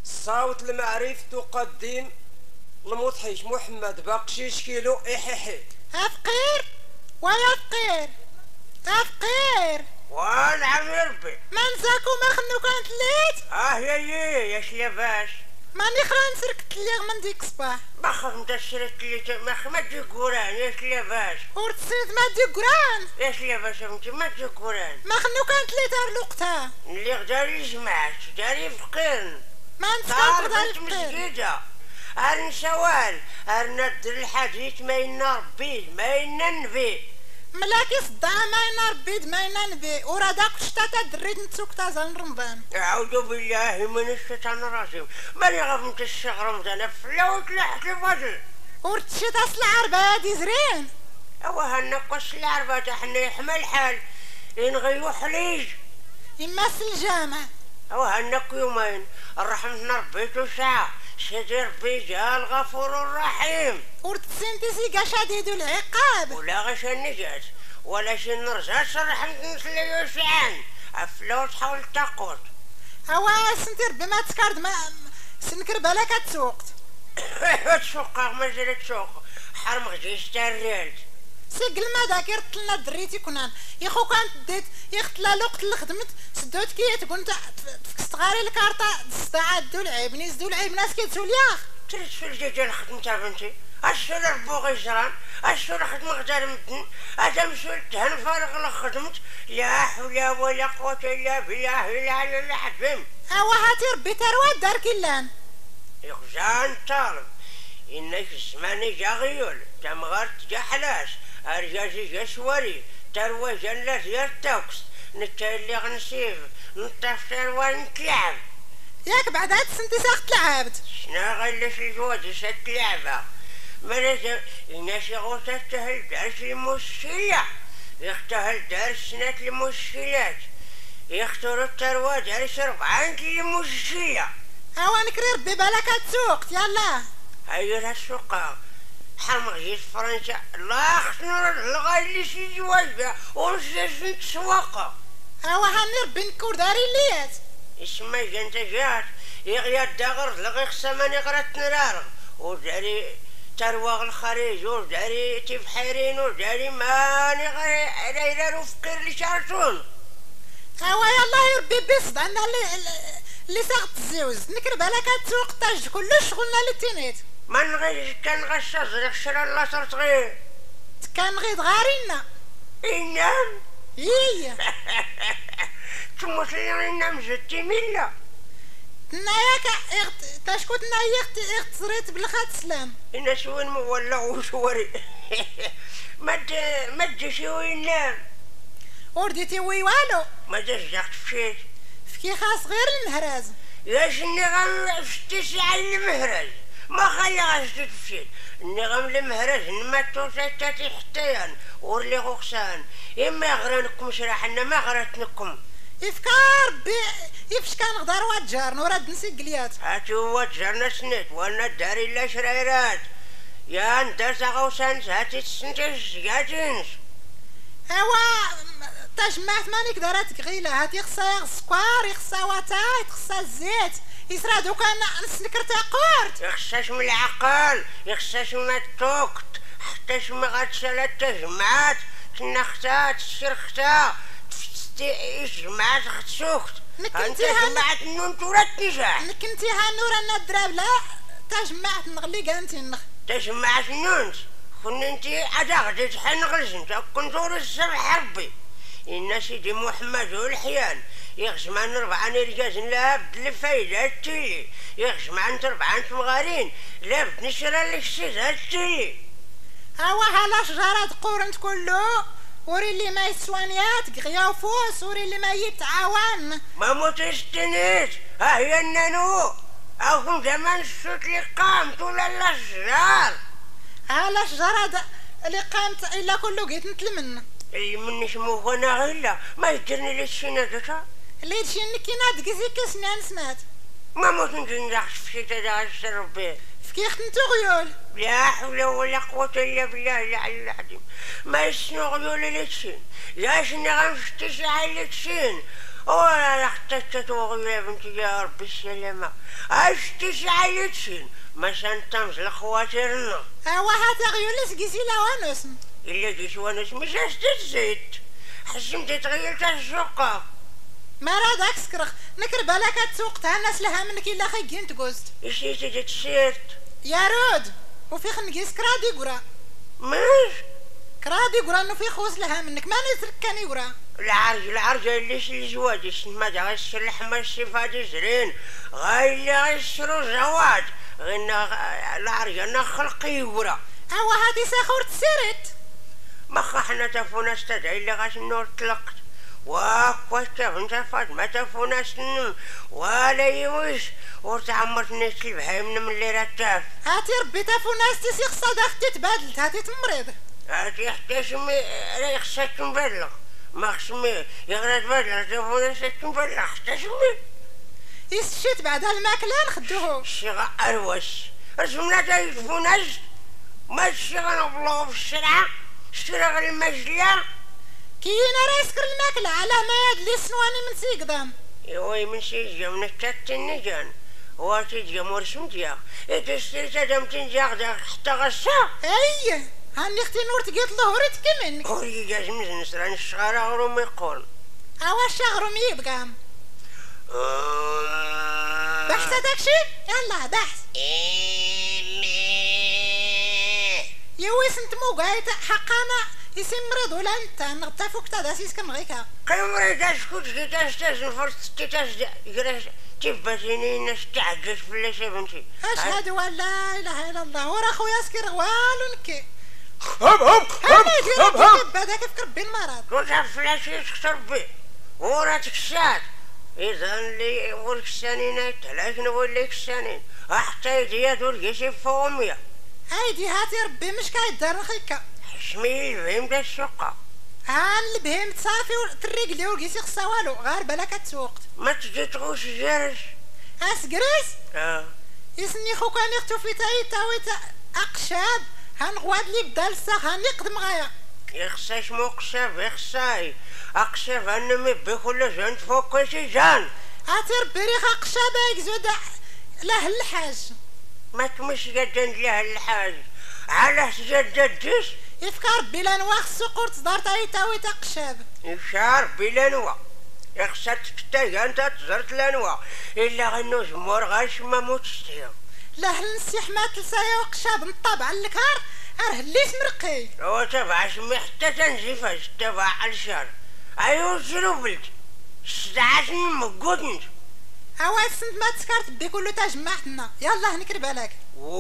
صوت المعرف تقدم المضحك محمد بقشيش كيلو إحيحي. فقير ويا فقير فقير ونعم يا ربي. منساكو ما خنو كانت ليت يا شلافاش ماني خرا نسركت ليغ من ديك الصباح ما خفت شريت لي ما تجي قران يا شلافاش ورتسيت ما ديك قران يا شلافاش انت ما تجي قران ما خنو كانت ليت هاد الوقتها اللي غداري جمعت داري فقير ما نتفاق داري فقير فقير مسجدة هارن سوال هارن الدر الحديث ما ينا ربي ما ينا نبي ملاكي صداع ما ينا ربيد ما ينا نبي ورا داك الشتا دريت نتسوك تازان رمضان. أعوذ بالله من الشيطان الرجيم ماني غفمت الشهر رمضان فلوت لحت الفجر ورتشيت اصل العربة هادي زرين اوا هنقص العربة حنا يحمل حال ينغيو حليج يمثل الجامع اوا هنق يومين الرحمة ربيتو ساعة سيدي ربي جا الغفور الرحيم ورتسنتي سيقا شديد العقاب ولا غش النجاة ولا شي نرجع الرحمة نسليو سعان افلوت حاول تقوت هوا سنتي ربي ما تكرد ما سنكر بالك تسوقت تسوق ما زالت تسوق حرم غجيش تاريالت سيق المادا كيرطلنا دريتي كنان يخو كانت ديت يختلا الوقت اللي خدمت سدوت كي تكون تفكست غاري الكارطة دستاعات دو العيب زدو العيب ناس كيتسول ياخ تريد في الجيجان خدمتها بنتي اشهر ربو غيجران اشهر خدمة غدار مدن ادم سولت هن فارغ لخدمت لا حول ولا قوة الا بالله العلي العظيم هوا هاتي ربي تروى دار كيلان يخزان طالب انك الزمان جا غيول تمغرت جا حلاش ارجاجي جا سواري تروى جنلات يا التوكس نتالي غنسيف نطفر ونتلعب ياك بعد هاد سنتي ساخت لعبت شنا غير الجواد سد لعبة مرة الناس يغوص تهل دارس المشكلة يختهل دارس سنة المشكلات يختاروا التروى دارس 4 المشكلة هوا نكري ربي بالك تسوق يلا هيا السوق حرم غير فرنسا لا خصنا لغاية اللي شي جواز ونساس نتسوق هوا هاني ربي نكور داري ليات اسمع جنت جات يغيا الدغر لغي خصماني غرات نرارغ وداري تروى الخريج وداري تفحيرين وداري ماني غير وفقير لشارتون هوا يلا يا ربي بيصد عندنا اللي ساغت الزوز نكر بالك تسوق تاج كلش شغلنا اللي تينيت من غير كان غشاش غير شرا لاصر صغير كان غير غارينا إنام هي تموتلي إنام زدتي ملا ناياك تاشكوت نايا اخت زريت بالخات سلام إنا سوين مولع وشوري ما تجي وينام ورديتي وي والو ما تزقت فشيت فكي خاص غير المهراز يا شني غم فتشي على المهرج ما خلي غشت فشيت النغم المهرج ما توسيتاتي حتى ورلي غوخسان إما غرانكم شراحنا ما غراتنكم يفكر يفش كان غدار واتجار نوراد نسي قليات هاتو واتجارنا سنت وانا داري لا شرايرات يا ندرس غوسان هاتي تسنتش جاتينش هوا تجمعت مانيك دارات قغيلة هاتي خصها سكر يخصها واتاي يخصها الزيت يسرادو كان نسنكر تاقورت يخصاش من العقل يخصاش من التوكت حتى ما غتسالات تجمعات تنختات تشرختها جمعات خدسوكت انت جمعات النون تورات نجاح نكنتي هانور انا الدراب لا تجمعت نغلي كانتي نخ تجمعت النون كن انتي غدي تحن غلزنت كنتور السبح ربي إن سيدي محمد والحيان يغزمان 4 رجاز لا بدل الفايدة التيلي يغزمان 4 مغارين لا بنشرى للشيزة التيلي هوا هلا شجرات قورنت كله وري اللي ما يسوانيات غيا فوس وري اللي ما يتعاون ما موتستنيت ها هي النانو أو زمان الصوت اللي قامت ولا الأشجار هلا شجرة اللي قامت إلا كله قيت نتلمن اللي مني شموه انا غيلا ما يجرني للشينا جتا اللي تشيني كينا دقزي كسنان سنات ما موت نجنجحش في شيتا دا الشرب بيه فكي خنتو غيول لا حول ولا قوة الا بالله العلي العظيم ما يسنو غيول لتشين لا شني غنفتش على لتشين ولا اختك توغي يا بنتي يا ربي السلامة. اش تسعيتشين ما سنتمز الخواترنا. اوا هات غيولس قيسي لا ونسم. إلا جيت ونس مش زيت. حسمتي تغيرت السوق. ما راه داك سكرخ نكر بالك تسوق تاع الناس لها منك الا خيين تقوست. إشي تجي تسيرت. يا رود وفي خنقيس كرادي قرا. ماش؟ كرادي قرا انه في خوس لها منك ما نزرك كان يقرا. العرجة اللي الزواج ما دا غير اللحمة السفاد زرين غايلي غيسرو زواج غينا العرجة نخلقي يقرا. اوا هادي ساخور تسيرت. مخا حنا تافونا استدعي اللي غاش النور طلقت. واش تافن فاطمة تافونا سنم ولا يوش وتعمرت ناس البهايم من اللي راه هاتي ربي تافو ناس تيسيخ صداقتي تبادلت هاتي تمريض. هاتي حتى سمي راه خصك تنبلغ ما خصني يغرى تبلغ تافو ناس تنبلغ حتى سمي يسشيت بعد الماكلة نخدوه. الشيغة أروس رسمنا تايفو ناس ما الشيغة نبلغو في الشرعة الشيغة غير المجلة كينا راه يسكر الماكلة على ما يدلي سنواني من سيقدام. يوي من سيجا من التات النجان هو تيجا مرسم ديا تشتري تدم تنجاق دا حتى غسا. اي هاني اختي نور تقيت ظهرت كمنك. هوري جاز مزن نسران الشغارة غرو ما يقول. اوا الشغرم يبقام. بحث داكشي يلا بحث. يوي سنت مو قايت حقانا يسم مريض ولا انت نغتا فوق تا داسيس كنغيكا. كي مريض اسكت كي تاز فرص تاز يقراش تباتيني ناس تعجز في اللي بنتي. اشهد ان لا اله الا الله ورا خويا سكر غوالو نكي. هب هب هب هب هذاك فكر بالمرض. كنت فلاشي تخسر بي ورا تكسات اذا اللي ورك السنين ثلاث نقول لك السنين حتى يدي دول يشي فوميا. هايدي هاتي ربي مش كايدار خيكا. حشمي الفهم دا السوقة. هان البهيم تصافي وتريق لي وقيسي خصها والو غير بالك تسوق. ما تجي تغوش جرس. اسكريس؟ يسني خو كان يختو في تاوي اقشاب هنغواد لي بدال الساخ هنقدم غايا. يخصاش مو قشاب يخصاي اقشاب هنمي بكل جان فوق شي جان. هاتي ربي ريخ اقشاب يكزود له الحاج. ما تمش جدن له الحاج على جددش يفكر بلا نواخ السقور تصدر تاوي تقشاب. يفشار بلا نوا يخصك تكتاي انت تزرت لانوا الا غنو جمهور غاش ما موتشتيها. لا نسيح ما تلسايا وقشاب نطابع الكار هليت مرقي. هو تبع سمي حتى تنزيفاش تبع الشهر ايوا شنو بلدي 16 مقودنج. هوا السنت ما تسكرت بي كله تجمعتنا يلا هنكرب عليك.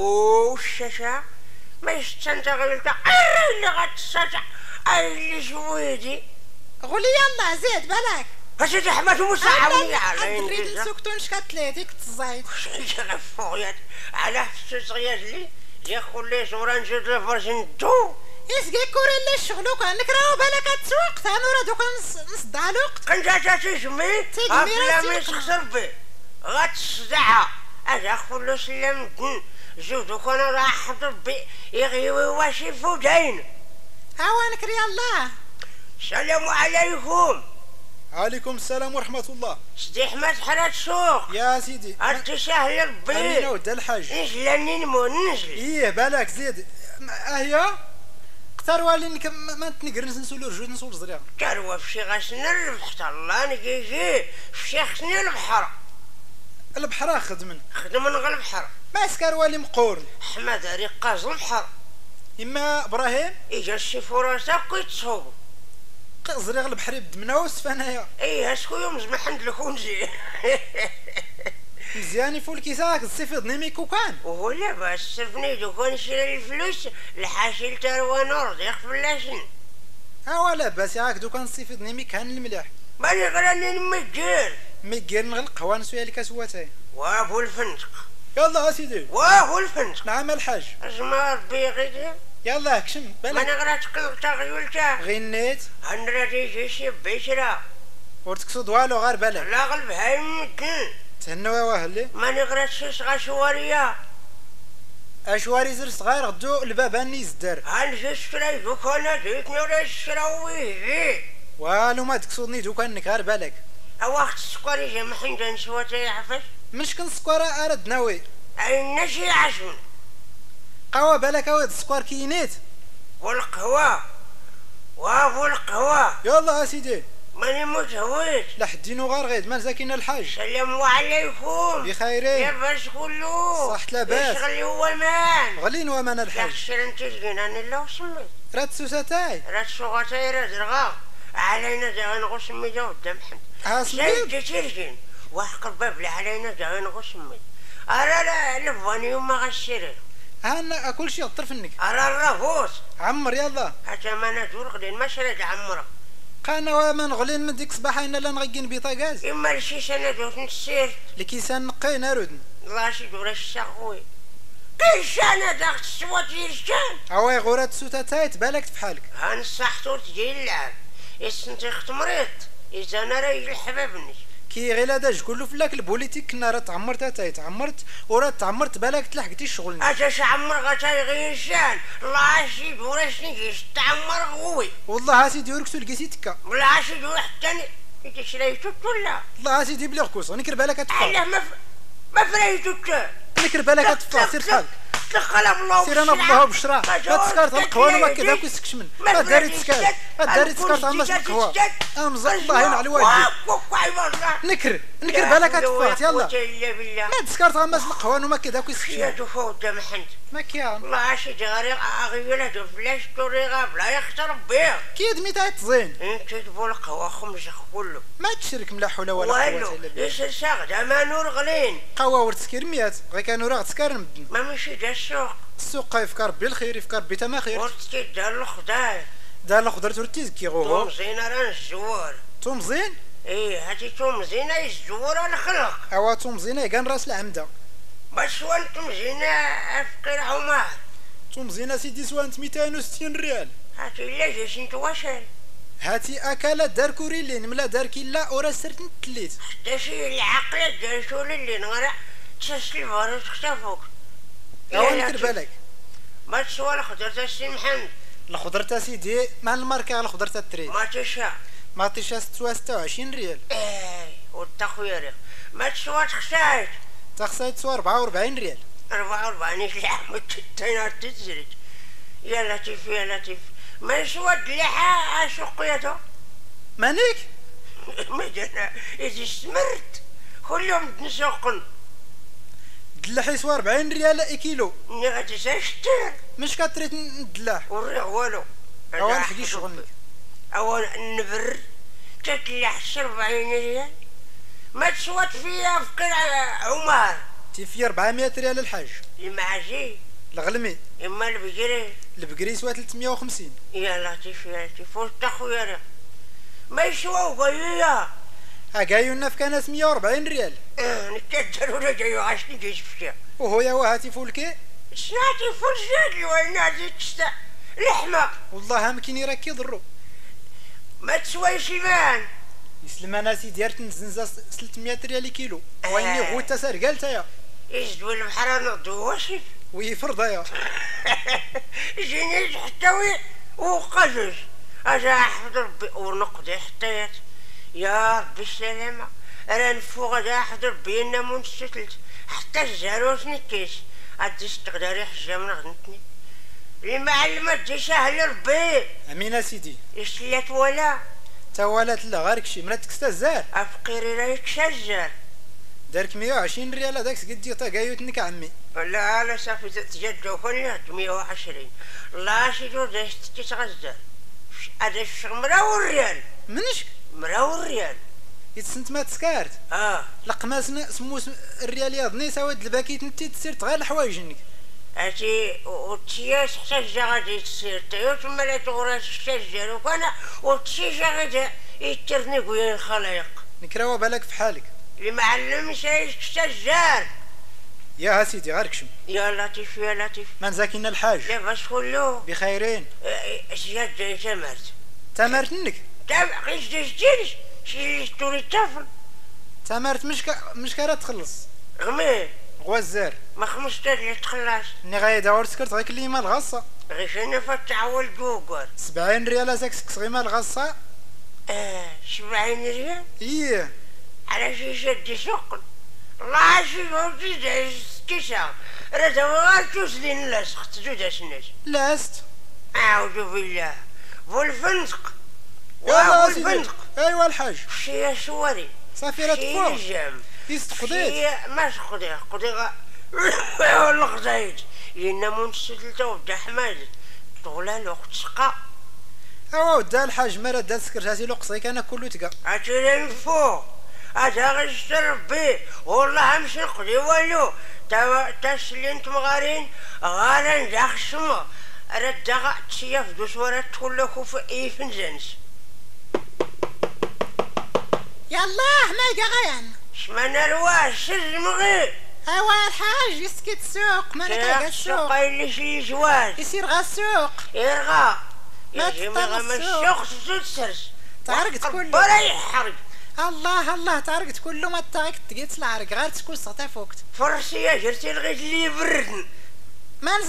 والشاشة ما يستنت غيرتا اللي غتستطع اللي شويدي قولي يلا زيد بالك. هسي تحمد ومساعوني على نريد نسكتو نشكات ليديك تزايد. شغف فوقيات على حسوس غياز لي ياخو لي صورة نزيد لفرس ندو يسقي كوري اللي شغلو كانك راهو بالك تسوق تانو راه دوكا نصدع الوقت. كنت تسمي بلا ما يسخسر بي غتصدعها اجا خلو سلم الدن زودو كان راح حضر بي يغيوي واشي فودين. هاو نكري الله. السلام عليكم. عليكم السلام ورحمة الله. سيدي حماد حرات سوق. يا سيدي انت سهل ربي. امينة ود الحاج. نزلني ننزل. ايه بالك زيد هي اختار والي ما تنقر نسولو رجوج نسول زريعة. تروى في شي غاسنا البحر الله نجي في شي خصني البحر. البحر خدمن. خدمن غير البحر. ما سكر والي مقورن. حماد رقاز البحر. اما ابراهيم. اجا شي فراسة كيتصوبو. زريغ البحر يبد مناوس فانايا. ايه هاسكو يوم زمح عند الخنزير. مزياني فول كيساك السيفيض نيمي كوكان. وهو لاباس صرفني دوكا نشري الفلوس الحاشي تروى نور يخف اللاشن. ها لاباس ياك دوكا السيفيض نيمي كان المليح. ماني غراني نمجر. ميكير نغلق هوا نسويا لك سواتاي. وابو الفندق. يلا اسيدي. وابو الفندق. نعم الحاج. اسمع ربي غير. يلا كشم بالك. ماني غرا تقلق تغيولتا. غنيت. هنراتي جيشي بيشرا. ورتقصد والو غير بالك. لا غلب هاي مدن. تهنوا واهلي. ماني غرا تشيش شواريا. اشواري زر صغير غدو الباباني زدار. هنجي شراي دوكا انا ديك نورا شراوي. والو ما تقصدني دوكا انك غير بالك. أواخت السكري جا محنجا نسوات يعفش مش كن سكوار ارد ناوي أي نشي عشون قوا بالك اويد السكوار كينيت والقهوة وابو القهوة يلا اسيدي ماني متهويت لحدينو غار غيد مال زاكينا الحاج السلام عليكم بخيرين لاباس كله صحت لاباس شغلي هو مان غلين ومان الحاج يخسر انت تجينا انا لا سميت رات سوساتاي راه الصغاتي راه زرغا علينا جا نغوص ميدا قدام حد ها سميت سيد تيرجين واحد الباب لا علينا جا نغوص ميدا ارا لا لفاني وما غشيري هانا كل شيء طرف منك ارا الرافوس عمر يلا حتى ما نزور غدين ما شريت عمرك قانا ومن غلين من ديك صباح انا لا نغيين بيطاكاز اما لشي سنة دوت نسير لكيسان نقينا رودن الله شي دور الشاخوي كيش انا داخل السواتي الشان عواي غورات سوتاتاي تبالك فحالك هنصحتو تجي اللعب اسنتي ختمريت اذا انا راجل حبابني كي غير هذا كله فلاك البوليتيك كنا راه تعمرت تاي تعمرت وراه تعمرت بالك تلحقتي الشغل اجا عمر غتاي غير شان الله شي دور شنيش تعمر غوي والله اسيدي ورك لقيتي تكا ولا شي دور حتى انت شريتو ولا والله اسيدي بلي غكوس نكر بالك تفا علاه ما فريتو نكر بالك تفا سير بحالك تخلى بالله سير انا بالله بشرا ما تسكرت القهوه وما كذا كيسكش من ما داري تسكرت داري تسكرت عماش القهوه امزق الله ينعل الواجب نكر بالك تفات يلا ما تسكرت عماش القهوه وما كذا كيسكش يا تفوت محنت ما كيان والله شي جاري اغيوله فلاش طريقه بلا يختار بيه كي دميتها تزين انت تبول القهوه خمس كله ما تشرك ملاح ولا ولا قوه الا بالله ايش الشاغ ما نور غلين قهوه ورتسكير ميات غير كانوا راه تسكر مدن ما مشي جا السوق السوق يفكر بالخير يفكر بتما خير ورتسكي دار الخضار دار الخضر تورتيز كي غو توم زينه راه الزوار توم زين ايه هاتي توم زينه الزوار الخلق اوا توم زينه كان راس العمده باش وانتم زينه افقر عمر توم زينه سيدي سوانت 260 ريال هاتي لا جيش انت واشل هاتي اكلات دار كوريلين ملا دار كيلا ورا سرت نتليت حتى شي العقل جالسوا للي نغرع تسلسل الفارس اختفوك اوا نكر بالك ما تسوى الخضر تاع السي محمد الخضر تاع سيدي مع الماركه الخضر تاع التريد ما تشاء ما تيشا 26 ريال ايه والتخوير ما تسوى تخشايت تخسايت تسوى 44 ريال 44 شحال التينار تتزرج يا لطيف يا لطيف ما يسوى اللحى اسوقيته مانيك مجانا اذا استمرت كل يوم نسوقن دلاح يسوى 40 ريال كيلو ني غادي تشتر مش كتريت ندلاح وريغ والو اوا نحكي شغلك اوا النبر تتلح 40 ريال ما تسوات فيها فقير عمر تيفي 400 ريال الحاج المعجي الغلمي اما البقري البقري يسوى 350 يا لطيف يا لطيف وتخويا ما يسواو غيا هاكايونا في كانت 140 ريال نتجر ولا جايو عشني جيش فيها وهو يا هاتي فولكي سناتي فرجات وين هذيك تستا لحمة والله ما كاين يراك يضرو ما تسوى سيمان يسلم انا سيدي دارت نزنزا 300 ريال كيلو ويني غوتا سرقالتا يا يزدو البحر نضو وصف ويفرض يا جيني حتى وقزز اجا احمد ربي ونقضي حطيت يا ربي السلامة انا نفوق اجا احمد ربي انا منستلت حتى الزاروت نكيس عديش تقدري حجة من غنتني المعلمة تجي سهل ربي امين سيدي يسلات ولا توالات لا غير كشي مراتك استزار افقيري رايك شجر دارك 120 ريال هذاك قد طاقايوتنك عمي لا لا صافي تجدو كل 120 الله شي جوج تتغزر هذا الشغل مراو الريال منش مراو الريال يتسنت ما تسكارت لقماسنا سمو الريال ياضني سواد الباكيت نتي تسير تغير الحوايجنك هاتي وتسياس حتى غادي تصير تايو تما لا تغراس الشجر وكان وتسيجا غادي يترني ويا الخلايق نكراوا بالك في حالك اللي معلمش الشجار يا سيدي غير كشم يا لطيف يا لطيف من زاكينا الحاج لاباس كله بخيرين زياد جاي تمرت تمرت منك قيس جيش شي توري الطفل تمرت مش كارا تخلص غمي غوازار ما 15 تخلص ني غايدا ورسكرت غير كليما الغصه غير انا فتعول جوجل 70 ريال هذاك سكس غيما الغصه 70 ريال ايه على شي شد سقل الله شي وجد كيسا راه غير توسلين لاصق تزود سناس لاست اعوذ بالله والفندق والفندق ايوا الحاج شي سواري صافي راه تفوق يستقضيت ما قضي والله خزايد ينامون السلطة وبدا حماد طولها الوقت سقا اوا ودا الحاج مرا دا سكرتاتي لو قصيك انا كله تقا عتيري من فوق هذا غيشت ربي والله مش نقضي والو تا سلينت مغارين غارين داخل السما راه داغا تسيا في دوس ورا تولكو في اي فنزانس يلاه ما غيان شمانا الواش سزمغي ايوا الحاج يسكت السوق ما نلقى السوق اللي شي جواز يسير غا السوق يرغى ما يجي ما السوق سرس تعرقت كله برا يحرق الله تعرقت كله ما تعرقت تقيت العرق غير تكون سقطه فوقت فرسيه جرتي لغيت اللي يبردن ما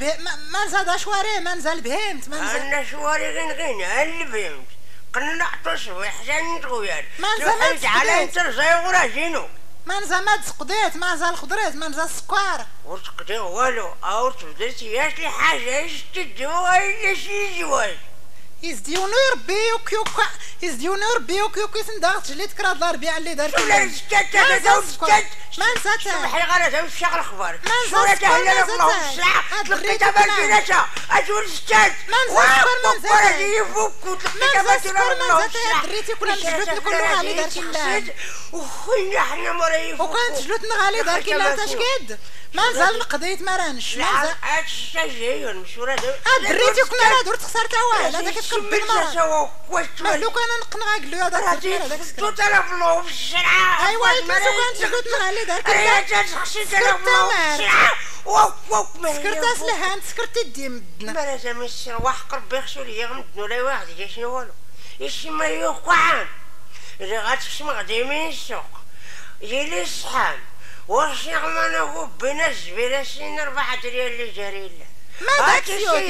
نزاد شواري ما نزال بهمت ما نزال انا شواري غين اللي بهمت قنعتو صبيح حسن تغير ما نزال على انت زي وراجينو ما نزال ما تسقديت ما نزال الخضرات ما نزال السكر وتقدي والو او تبدلتي ياش لي حاجه تدوا الا شي جواز يزديونو يربيوك يوكا يزديونو يربيوك يوكا سنداغ تجليت كرا الله ربيع اللي دار ولا سكت هذا وسكت ما نسات صباحي غير نفشق الاخبار ما نسات الله في الساعه تلقيتها بالجنسه اجول سكت ما نسات ما نسات يفك وتلقيتها بالجنسه دريتي كنا نجلوتنا كله غالي دار كلا وخويا حنا مرا يفك وكان تجلوتنا غالي دار كلا تشكد ما نزال نقضيت ما رانش ما نزال هادشي جاي مشورة دريتي كنا راه درت خسرت واحد هذاك تكربي المرا ما لو كان نقنع قال له هذاك 3000 لو في الشرعه ايوا ما كان تجلوتنا غالي دار كلا تخشيت لو في الشرعه ووك سكرت سلهان سكرت الديم بدنا ما لازم الشرواح قرب يغسل يغمدنو لا واحد جا شنو والو يشي ما يوقعان اللي غاتمشي غادي من السوق يجي الصحان واش نعمل هو بين الزبيله سين 4 ريال اللي جاري له ما داك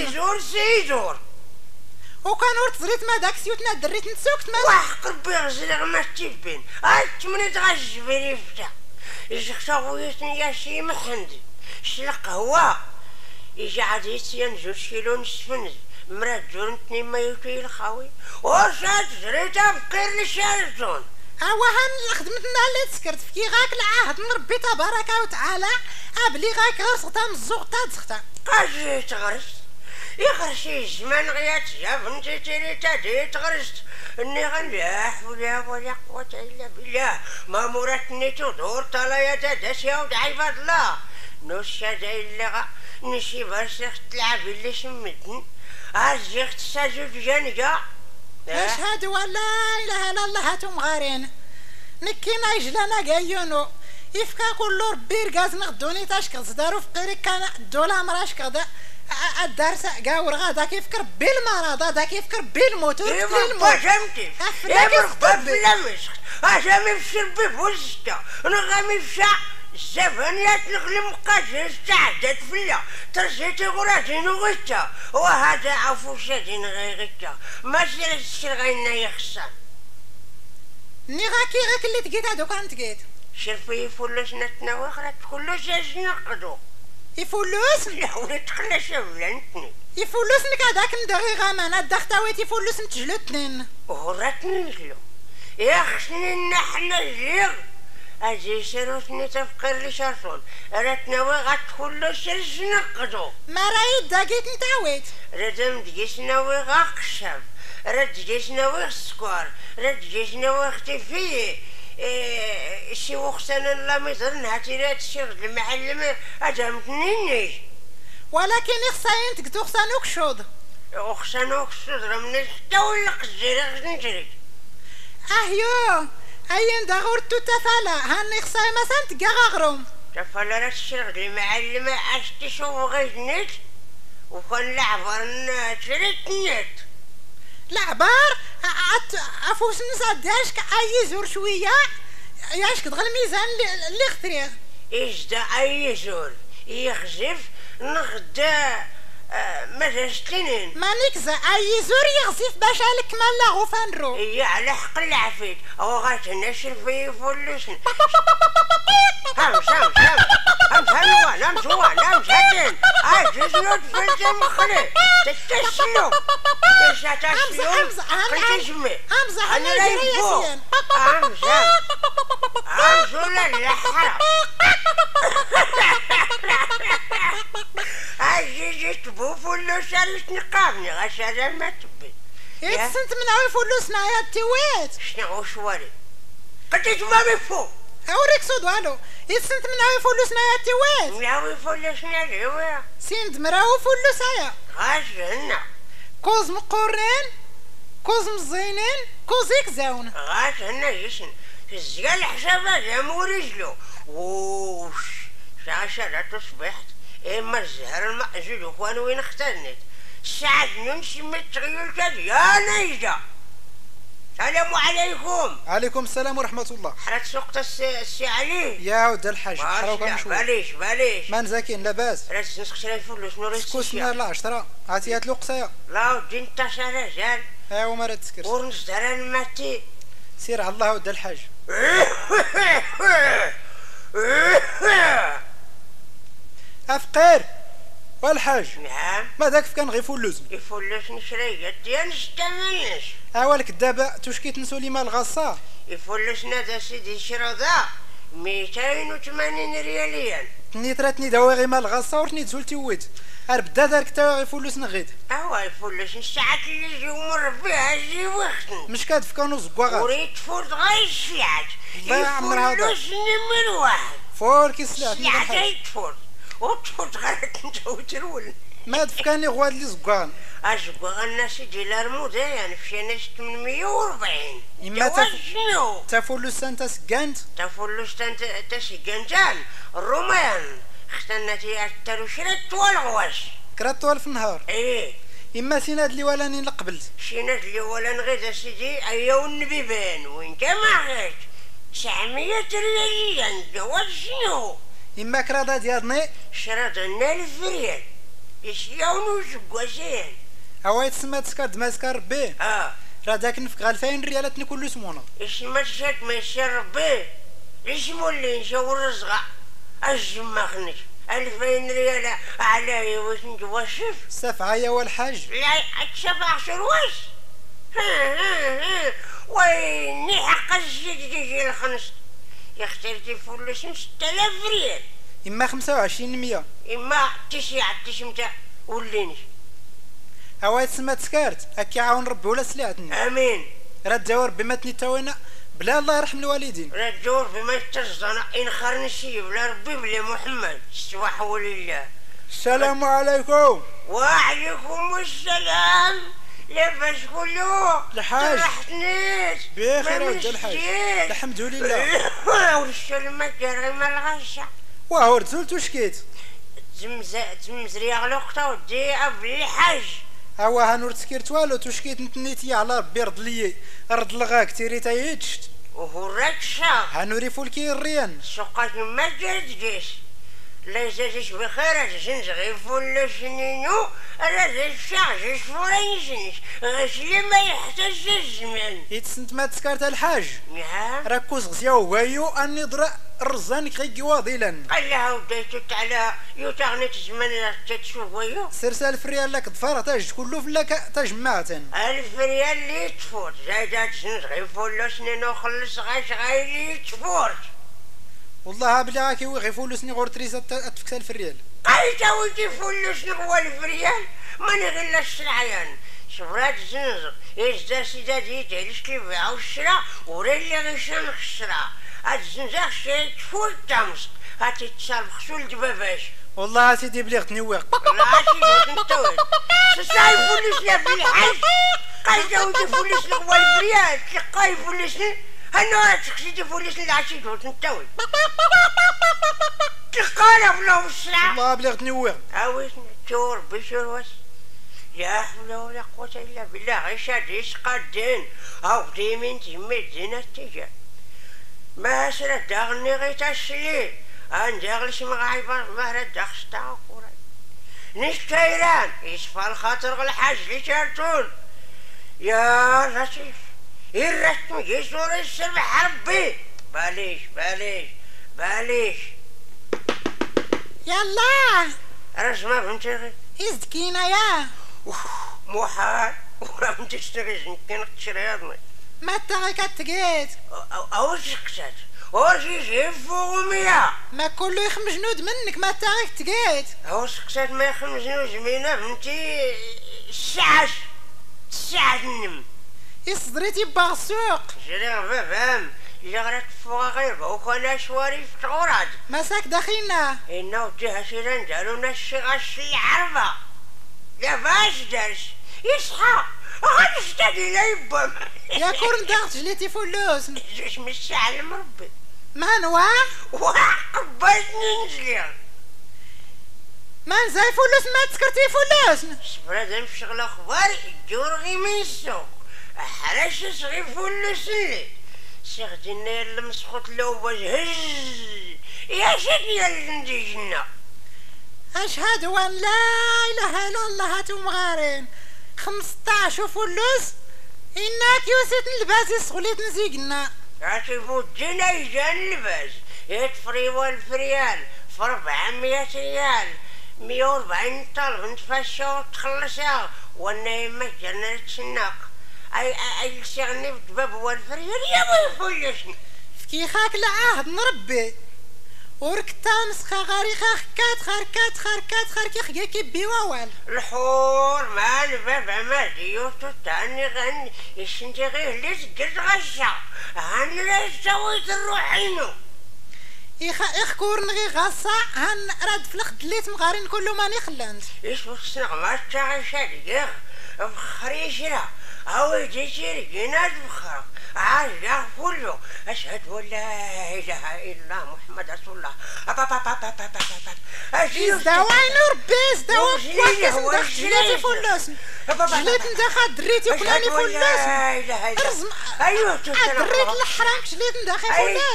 سيزور وكان ورت زريت ما داك سيوتنا دريت نسوكت ما وحق ربي غزل ما تيبين تمنيت غالجبيري فتا يجي ختا خويا يا شي محندي شي القهوه يجي عاد يتيان 2 كيلو نصف مرات جورنتني ما يوتي الخاوي وشات زريتها بقير للشارزون هان خدمتنا اللي تسكرت فكي غاك العهد من ربي تبارك وتعالى ابلي غاك غرسقتها من الزوق تا تسختها اجي تغرست يغرسي الزمان غيات جاب انتي تيريتا دي تغرست اني غنلاح ولا قوة الا بالله ما مراتني تدور طلايا داسيا ودعيبة الله نوشا دايلا نشي برسخ تلعب اللي شمتني ازيخت ساجد جانجا اشهد ولا اله الا الله هاتو مغارين نكينا يجلانا قايونو يفكا كلو ربي رقاز نغدوني تاشك صدارو فقيري كان الدولا مراش كذا الدارسة قاور غادا كيفكر بالمرض هذا كيفكر بالموت بالموت فهمتي مرحبا بلا مسخ عشان يفشي ربي بوزتا نغامي فشا الزفانيات نغلم قاجة استعدت فيا ترسيتي غراتين وغتا وهذا عفو شاتين غيغتا ما سيرتش غينا يخسر ني غاكي غاك اللي تقيت هادو كان تقيت شرفي يفولوس نتناوي خرات كلوس اش نقدو يفولوس لا ولا تخلص بلانتني يفولوسنك هذاك ندغي غامان الدختاويت يفولوس نتجلو تنين وراتني نجلو يخشني نحنا الجيغ اجي سيروتني تفكر لي شارفون راتناوي غتدخل له سرش نقدو ما رايد داكيت نتاويت ردم دجيس ناوي غاقشب رد دجيس ناوي السكر رد دجيس ناوي اختفي شي وقتنا الله ميزرن هاتيرات الشغل المعلم ادمتنيني ولكن يخصاين تقدو خصانوك شوض وخصانوك شوض رمني حتى ولا قزيرة خص نجري اهيو اين داغورتو تفالا هاني خصاي مثلا تقا غاغروم تفالا راه الشغل المعلم عشتي شوف غير نت وكان لعبر شريت نت لعبار افوس نسا داشك اي زور شويه ياشك دغ الميزان اللي اختريه اجدا اي زور يخزف نغدا ماذا ستنين مانيك اي زور يغزيف باش عليك مالا غوفانرو هي على حق العفيت او غاتنشر في فلوسن همس هاتين عجزنا تفلت مخلي تتسلو همزة انا جريسيا همس ولا الحرام عجزت بو فلوس على نقابني غسالة ما تبي يتسنت من عوي فلوسنا يا تيوات شنو شوالي قلت ما بفو اوريك صود والو يتسنت من عوي فلوسنا يا تيوات من عوي فلوسنا ليويا سيند مراو فلوسايا غاسلنا كوز مقورين كوز مزينين كوزيك زاون غاسلنا يسن الزيال حسابها جامو رجلو ووش شاشة تصبحت اما الزهر المأجول وانا وين اختنت ساعة نمشي متغير كذا يا نيجا السلام عليكم. عليكم السلام ورحمة الله. حرات سوقت السي علي يا ود الحاج حراوكم شوية. معليش ما نزاكين لاباس. حرات نسخ شرا الفلوس نوري سكوسنا لا 10 عطيات له قصايا. لا ودي انت رجال. ايوا ما راه تسكر. ورنس درا الماتي. سير على الله ود الحاج. افقير والحاج. نعم. ما داك كان غير فلوس. يفلوس نشري ديال نستمنش. اولك دابا توشكي تنسوا لي مال غصا. يفلوسنا دا سيدي شردا 280 رياليا. تني دواغي مال غصا ورتني تزولتي ويت. بدا دارك تا غير فلوس نغيد. اوا يفلوس الساعات اللي يجيو مر فيها جي وقت. مش كادف كانوا زكواغات. وريت فوت غير السلعات. يفلوس نمر واحد. فور كي سلعات. السلعات يتفوت. وتفوت غير انت وترول. ما دفكاني غواد لي زكوان. أزكوا الناس ديال الموضة يعني فشينا 840. إما شنو؟ تفلوس انت سكانت؟ تفلوس انت سكانتان الرومان اختنتي أكتر وشرات طوال غواش. كرات طوال في النهار. إيه. إما سيناد اللي ولاني قبلت. سيناد اللي ولان غير سيدي أيا والنبي بان وإنت ما غيت 900 رياليا جواز شنو؟ إما كرادا ديالني شرادنا 1000 ريال. يشياونو زكواسين. هوا يتسمى تسكر دماسكر ربي. راه داك نفك 2000 ريالاتني كل سمونه. يسمى تشات ما يسير ربي. ليش مولي نشاور الرزقة؟ أجمع خنش 2000 ريال على واش نتوشف؟ السفعة يا والحاج. لا السفعة 10 واش؟ ويني حق الزيت تجي الخنس. يختارتي فلوس 6000 ريال. إما 25 إما تسمتا وليني. هوا يتسمى تسكارت هكا يعاون ربي ولا سلعتني. امين. راه تجاور بما تني تاوينا بلا الله يرحم الوالدين. راه تجاور بما تزنا ان خرنشي بلا ربي بلا محمد السواح ولله. السلام عليكم. وعليكم السلام. لاباس كله؟ الحاج فرحتنيش بخير ولد الحاج الحمد لله. والسلمة كريم الغشة واه رزلت وشكيت تمزري غلوقتا ودي ابلي الحاج. هوا هانور تسكيرت والو توشكيت نتنيتي على ربي رد لي رد لغاك تيري تايتشت وهوراك الشاق هانوري فولكي الريان سوقات ما جاتش لا يزاجش بخير جنز غير فول سنينو انا زي الشاق جيش فورينشنش غسلي ما يحتاج الزمان يتسنت ما تسكرت الحاج. نعم. راكوز غزياو غايو اني ضرا الرزان كي واضيلا. الله وديتو على يوتاغنيت الزمان تشوف ويو سرسال فريال لك ضفار تاج كله فلاك تجمعتن 1000 ريال اللي تفوت زايدات جنز غير فول سنينو خلص غاش غير تفوت. والله بلي غاكي غير فلوسني غور تريزا تفكس 1000 ريال. قايتا ودي فلوسني هو 1000 ريال ماني غير السلعيان شفرات الزنزر يزدا سيدا ديت علاش كيبيعو الشرا ورا اللي غيشان الشرا هاد الزنزر شريت تفوت تامس هاتي تصال بخسول دباباش. والله سيدي بليغتني واق. لا سيدي نتوي ساي فلوسنا بالحاج قايتا ودي فلوسني هو 1000 ريال تلقاي فلوسني هنا تخشيتي فلوسني لعشي دوت نتوي تلقانا بلا السرعة. والله بليغتني واق. عاوز نتور بشروس لا حول ولا قوة إلا بالله غير شاديس قادين أو ديمين تيميت زينة التجاه ما سرد داغني غير تشلي أنداغلش مغايبا ما رد داغشتا وكوراي نشتيران يصفى الخاطر غل الحاج اللي شارتون يا لطيف الرسم يسور السبح ربي باليش يلا رسمة بنتي غير يزكينا يا محال ورا بنتي تشتغل يمكن تشريضني ما تاغي كتقيت او سكتات واش يفهميا ما كله يخمج جنود منك ما تاغي تقيت او سكتات ما يخمجنوش مينا بنتي الساعة النم يصدريتي باغ السوق جري غبا فهم اللي غرات فوق غير وكان شواري في تغورات مساك داخلنا إنا وجهة شيران دارونا الشي عربة لا باش دارش يصحى غنشتاقي لا يبا يا كورن داغت جليتي فلوس زوج من الساعة المربي من واحد باش ننزلي ما نزاي فلوس ما تسكرتي فلوس صبر هذا في شغل اخباري الجور غي من السوق حلاش صغير فلوس اللي سيغدينا يا المسخوط لوباج هز يا شكي اللي نديجنا اشهد ان لا اله الا الله تمغارين 15 فلوس انك يوسيت نلباس سغليت نزيقنا عاتي فوجينا يجان اللباس يتفريوا الفريال في 400 ريال 140 طلب نتفشى وتخلصها وانا يما جانا نتسناق اي شغلني بدباب والفريال يا بوي فلسني فكيخاك العهد نربي وركتا مسخا غاريخا خركات خاركي خياكي بيوال الحور مع الباب عمادي يوتو تاني غني يشنتي غير اللي تقل غشا هان لا سويت الروحينو إخ كورنغي غاصا هان راد فلخد ليت مغارين كلو ماني خلانت إيش وصنع ما تغشا بخريشرا أو جيشير جناد بخرق عاجا فلو أشهد أن لا إله إلا الله محمد رسول الله ازدواي نربي ازدوا كواكس ندخ جليتي فلوس جليت ندخ دريتي وكلاني فلوس أيوه دريت الحرام جليت ندخي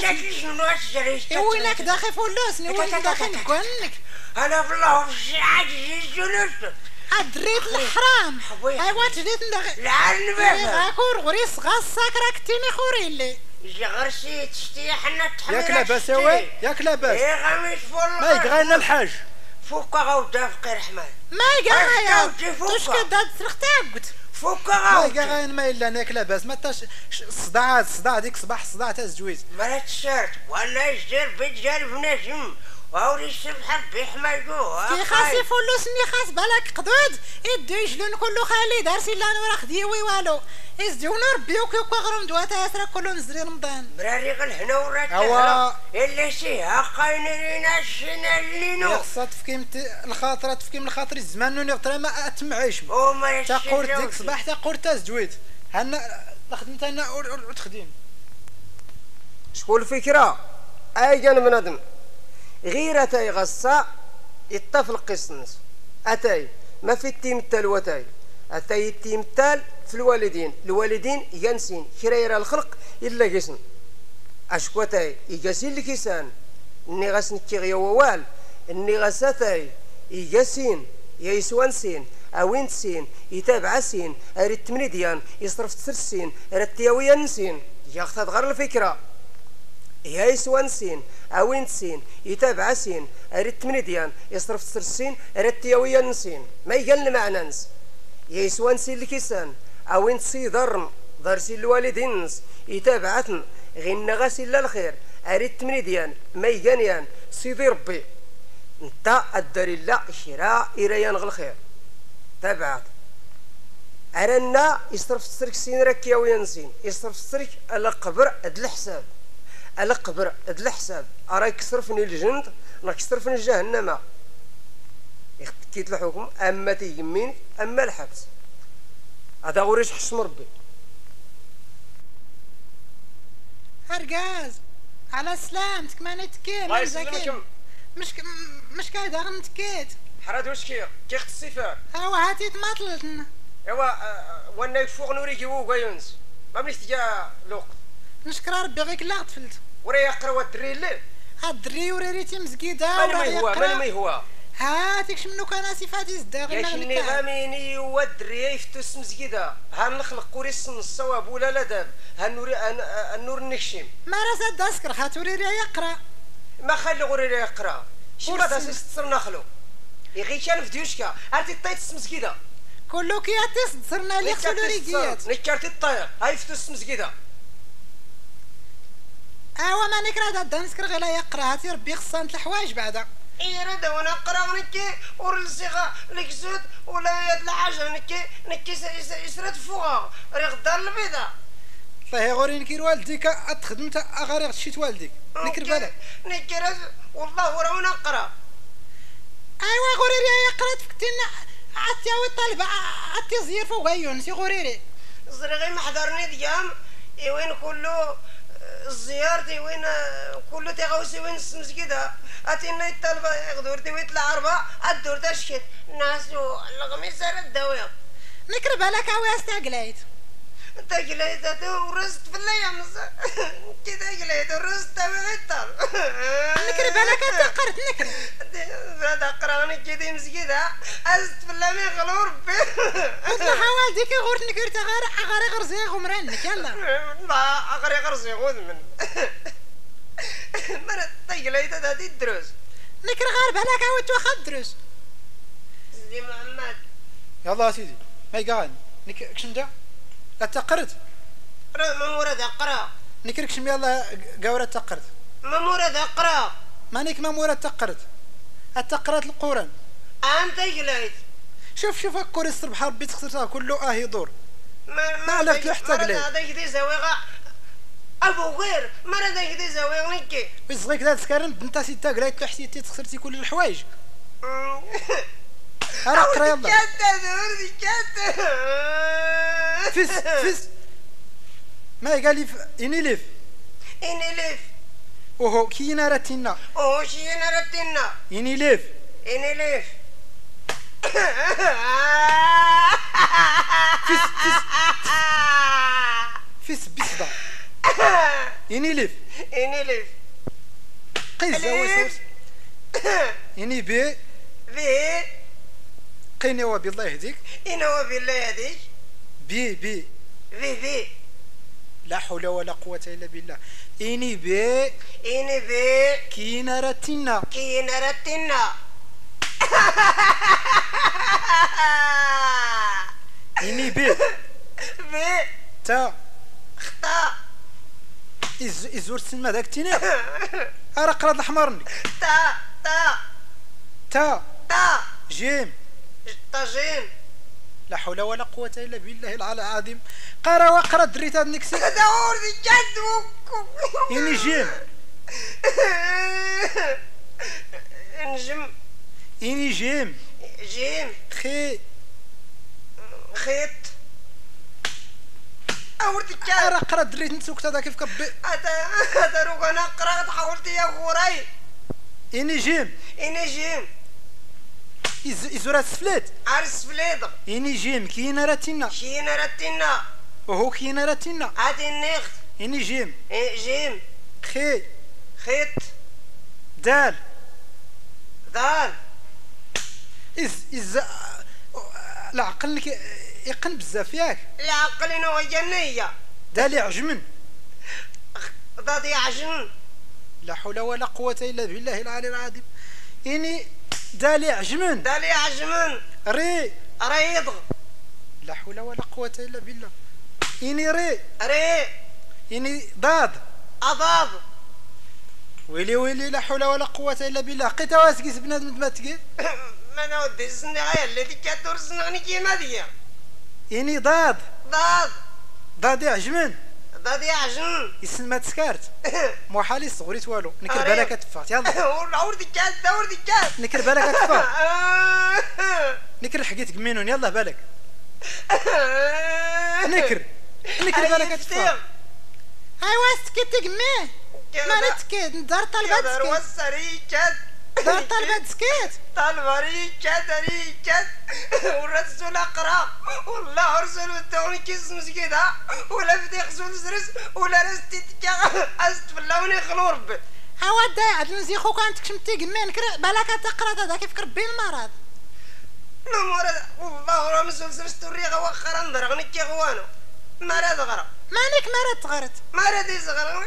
فلوس وينك داخي فلوس وين داخي نقولك أنا بالله في الساعة جلست دريت الحرام ايوا جليت ندخي لعن بابا غاكور غريس غاصاك راك تيني خوريلي يا غرسي تشتي حنا تحمل ياك لاباس ياك لاباس ايه غميش فول ما يقغينا الحاج فوكا غاودا فقي رحمن ما يقغايا واش كداد ترختاقت فوكا غاودا ما يقغاين ما الا ناك لاباس ما تاش الصداع ديك صباح الصداع تاع الزويت مرات الشارت ولا يجدر بيت جاري بنجم وهوري السبحة بيحماجوه كي خاسي فلوس ني خاس بالك قدود يدو يجلون كله خالي دارسي لا نورا خديوي والو يزدون ربيوك يقغرم دواتا يسرا كله نزري رمضان براري غل هنا ورات اللي سيها قاينرين الشنا اللينو يخصها تفكيم الخاطر تفكيم الخاطر الزمان نوني غطرا ما اتمعيش تقول ديك صباح تقول تا زدويت هنا خدمت انا وتخديم شكون الفكرة اي جان بنادم غير اتاي غصا يطفل قسنس اتاي ما في التيمتال وتاي اتاي التيمتال في الوالدين ينسين كرايرا الخلق الا جسن اشكوتاي يجاسين الكيسان اني غاسن كيغيا ووال اني غاساتاي يجاسين يسوانسين اوين سين يتابع سين اريد تمنيديان يصرف تسرسين اريد تياويا نسين ياخذ غير الفكره يا يسوان سين اوين سين يتابع سين اريد تمنيديان يصرف تسرسين اريد تياويا نسين ما يقال معنى نس يا يسوان سين الكيسان اوين سي ضر سين الوالدين نس يتابعتن غير غاسين للخير اريد تمنيديان ما يقانيان سيدي ربي انت الدار الله شراء إريان الخير تابعت أرنا يصرف السرك سين ركيا وينسين يصرف السرك على قبر أدل الحساب على قبر أدل الحساب أراك يصرفني الجند راك يصرفني جهنم كيت الحكم أما تيمين أما الحبس هذا غوريش حشم ربي هرقاز على سلامتك ما نتكي الله يسلمك مش كايدا غنتكيت حراد واش كيخت الصفار اوا هاتي تماطلتنا ايوا وانا يفوق نوري كيوكا يونس ما بنيت تجا لوق نشكر ربي غيك لا غتفلت ورا يقرا الدري الليل الدري وريتي مزكيده ما هو هاتيكش منو كان سيفاتي زداغ ياش النغاميني والدري يفتوس مسجدة هنخلق كوريس الصواب ولا لا داب النور النكشم ما راسا داسكر خاتوري راه يقرا ما خلي غوري يقرا شي ما داس يستصر نخلو يغي كان في ديوشكا عرفتي طيت مسجدة كلو كياتيس تصرنا لي خلو ريقيات نكرتي الطير هاي فتوس مسجدة اوا ما نكره دا نسكر غير يقرا هاتي ربي خصان الحوايج بعدا اي راه وانا نقرا نكي ورلصيغه الكزود ولا يد الحاجه نكي يسرد فوقها راه غدا البيضه الله يغوري نكير والديك اتخدمت اغاري غشيت والديك نكر بالك نكر والله وراه نقرا ايوا غوريري يقرا تفكتنا عتاوي طالبه عتي زير فوق يونس غوريري زرغي محضرني ديام وين كله زيارتي وين كله تغوسي وين المسجد اتينا الطلبه يغدور تيويت العربه الدور تشكت الناس الغميس الدواء نكر بالك هاوي استعقليت تقليت ورست في الايام كذا قليت ورست تبعتر نكر بالك تقرت نكر هذا قراني كذا مسجدة ازت في اللامي غلو ربي اطلع حوالديك غورت نكر تغاري غرزي غمرانك يلا لا اغري غرزي غوذ من مرة تقليت هذه الدروس نكر غار بالك هاوي توخد دروس سيدي محمد يلا سيدي ما يقعد نك كشندا لا تقرت ما مراد اقرا نكرك شم يلا قورة تقرت ما مراد اقرا مانيك ما مراد تقرت التقرات القران انت قليت شوف الكوري الصبح ربي تخسرتها كله يدور ما عليك حتى قليت هذا يدي زويغه ابو غير مرة يدي زويغ نكي بس غير كذا تسكرن بنتا سيتا قليت حسيتي تخسرتي كل الحوايج انا اقرا يلا فس ما قال لي اني ليف اوهو كينا راتينا اني ليف فس بسدا اني ليف قيس زويس اني بي قيني وبالله يهديك بي لا حول ولا قوة إلا بالله إني بي كينا راتينا إني بي تا خطا إزور السلمى ذاك تيني أرى قراد الحمار تا جيم طاجين لا حول ولا قوة إلا بالله العلي العظيم قرا دريت هاد نكسي دور دي جد إني جيم نجم إني جيم خيط أورد أرى قرا دريت نسوكت هذا كيف كبي هذا روك أنا قرأت حاولت يا خوراي إني جيم إزورات سفلات عرس فليض إني جيم كينا راتينا وهو كينا راتينا هاتي النخت إني جيم خيط دال إز العقل لك يقن بزاف ياك العقل إنه جنية دالي عجمن ضادي عجن لا حول ولا قوة إلا بالله العلي العظيم إني دالي عجمن ريض لا حول ولا قوة إلا بالله إني ري إني ضاد أضاد ويلي لا حول ولا قوة إلا بالله قيتا واسكيس بنادم تماتكي ما نودي السنة غير الذي كدور السنة كيما ديا إني ضاد عجمن يسن ما تسكرت مو حالي صغريت والو نكر بالك تفات يلا دور ديكات نكر بالك تفات نكر حقيت قمينون يلا بالك نكر بالك تفات هاي واسكت قميه ما نتكيت ندار طلبات سكيت طلبة ريكات والرسول اقرا والله رسول التوني كيس مسكيدا ولا بدي خزول زرس ولا رستي تكا ازت بالله وني خلو ربي هوا داعد نزيخو كانت كشمتي قمين كرا بالك تقرا هذا كيف كربي المرض لا مرض والله راه مسلسل ستوريغا واخا نضرغ نكي غوانو مرض غرا مانيك مرض تغرت مرض يصغر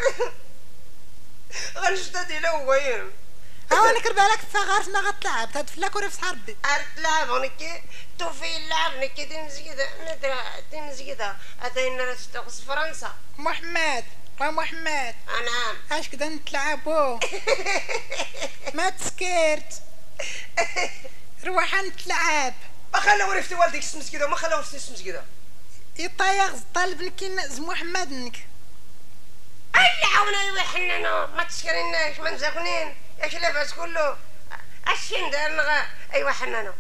غنشتدي له وين هوا نكر بالك فغارت ما غتلعب تاد فلاك ورف صحابي تلعب نكي توفي اللعب نكي تمزكيدا اتينا تستقص فرنسا محمد محمد نعم اش كدا نتلعبو ما تسكرت روح نتلعب ما خلاو ريفتي والديك السمس كذا ما خلاو في السمس كذا يطيغ طالب نكي زم محمد نك اي عاونا يوحننو ما تسكريناش ما نزاقنين اش لاباس كله اشين دار نغا ايوا حنانو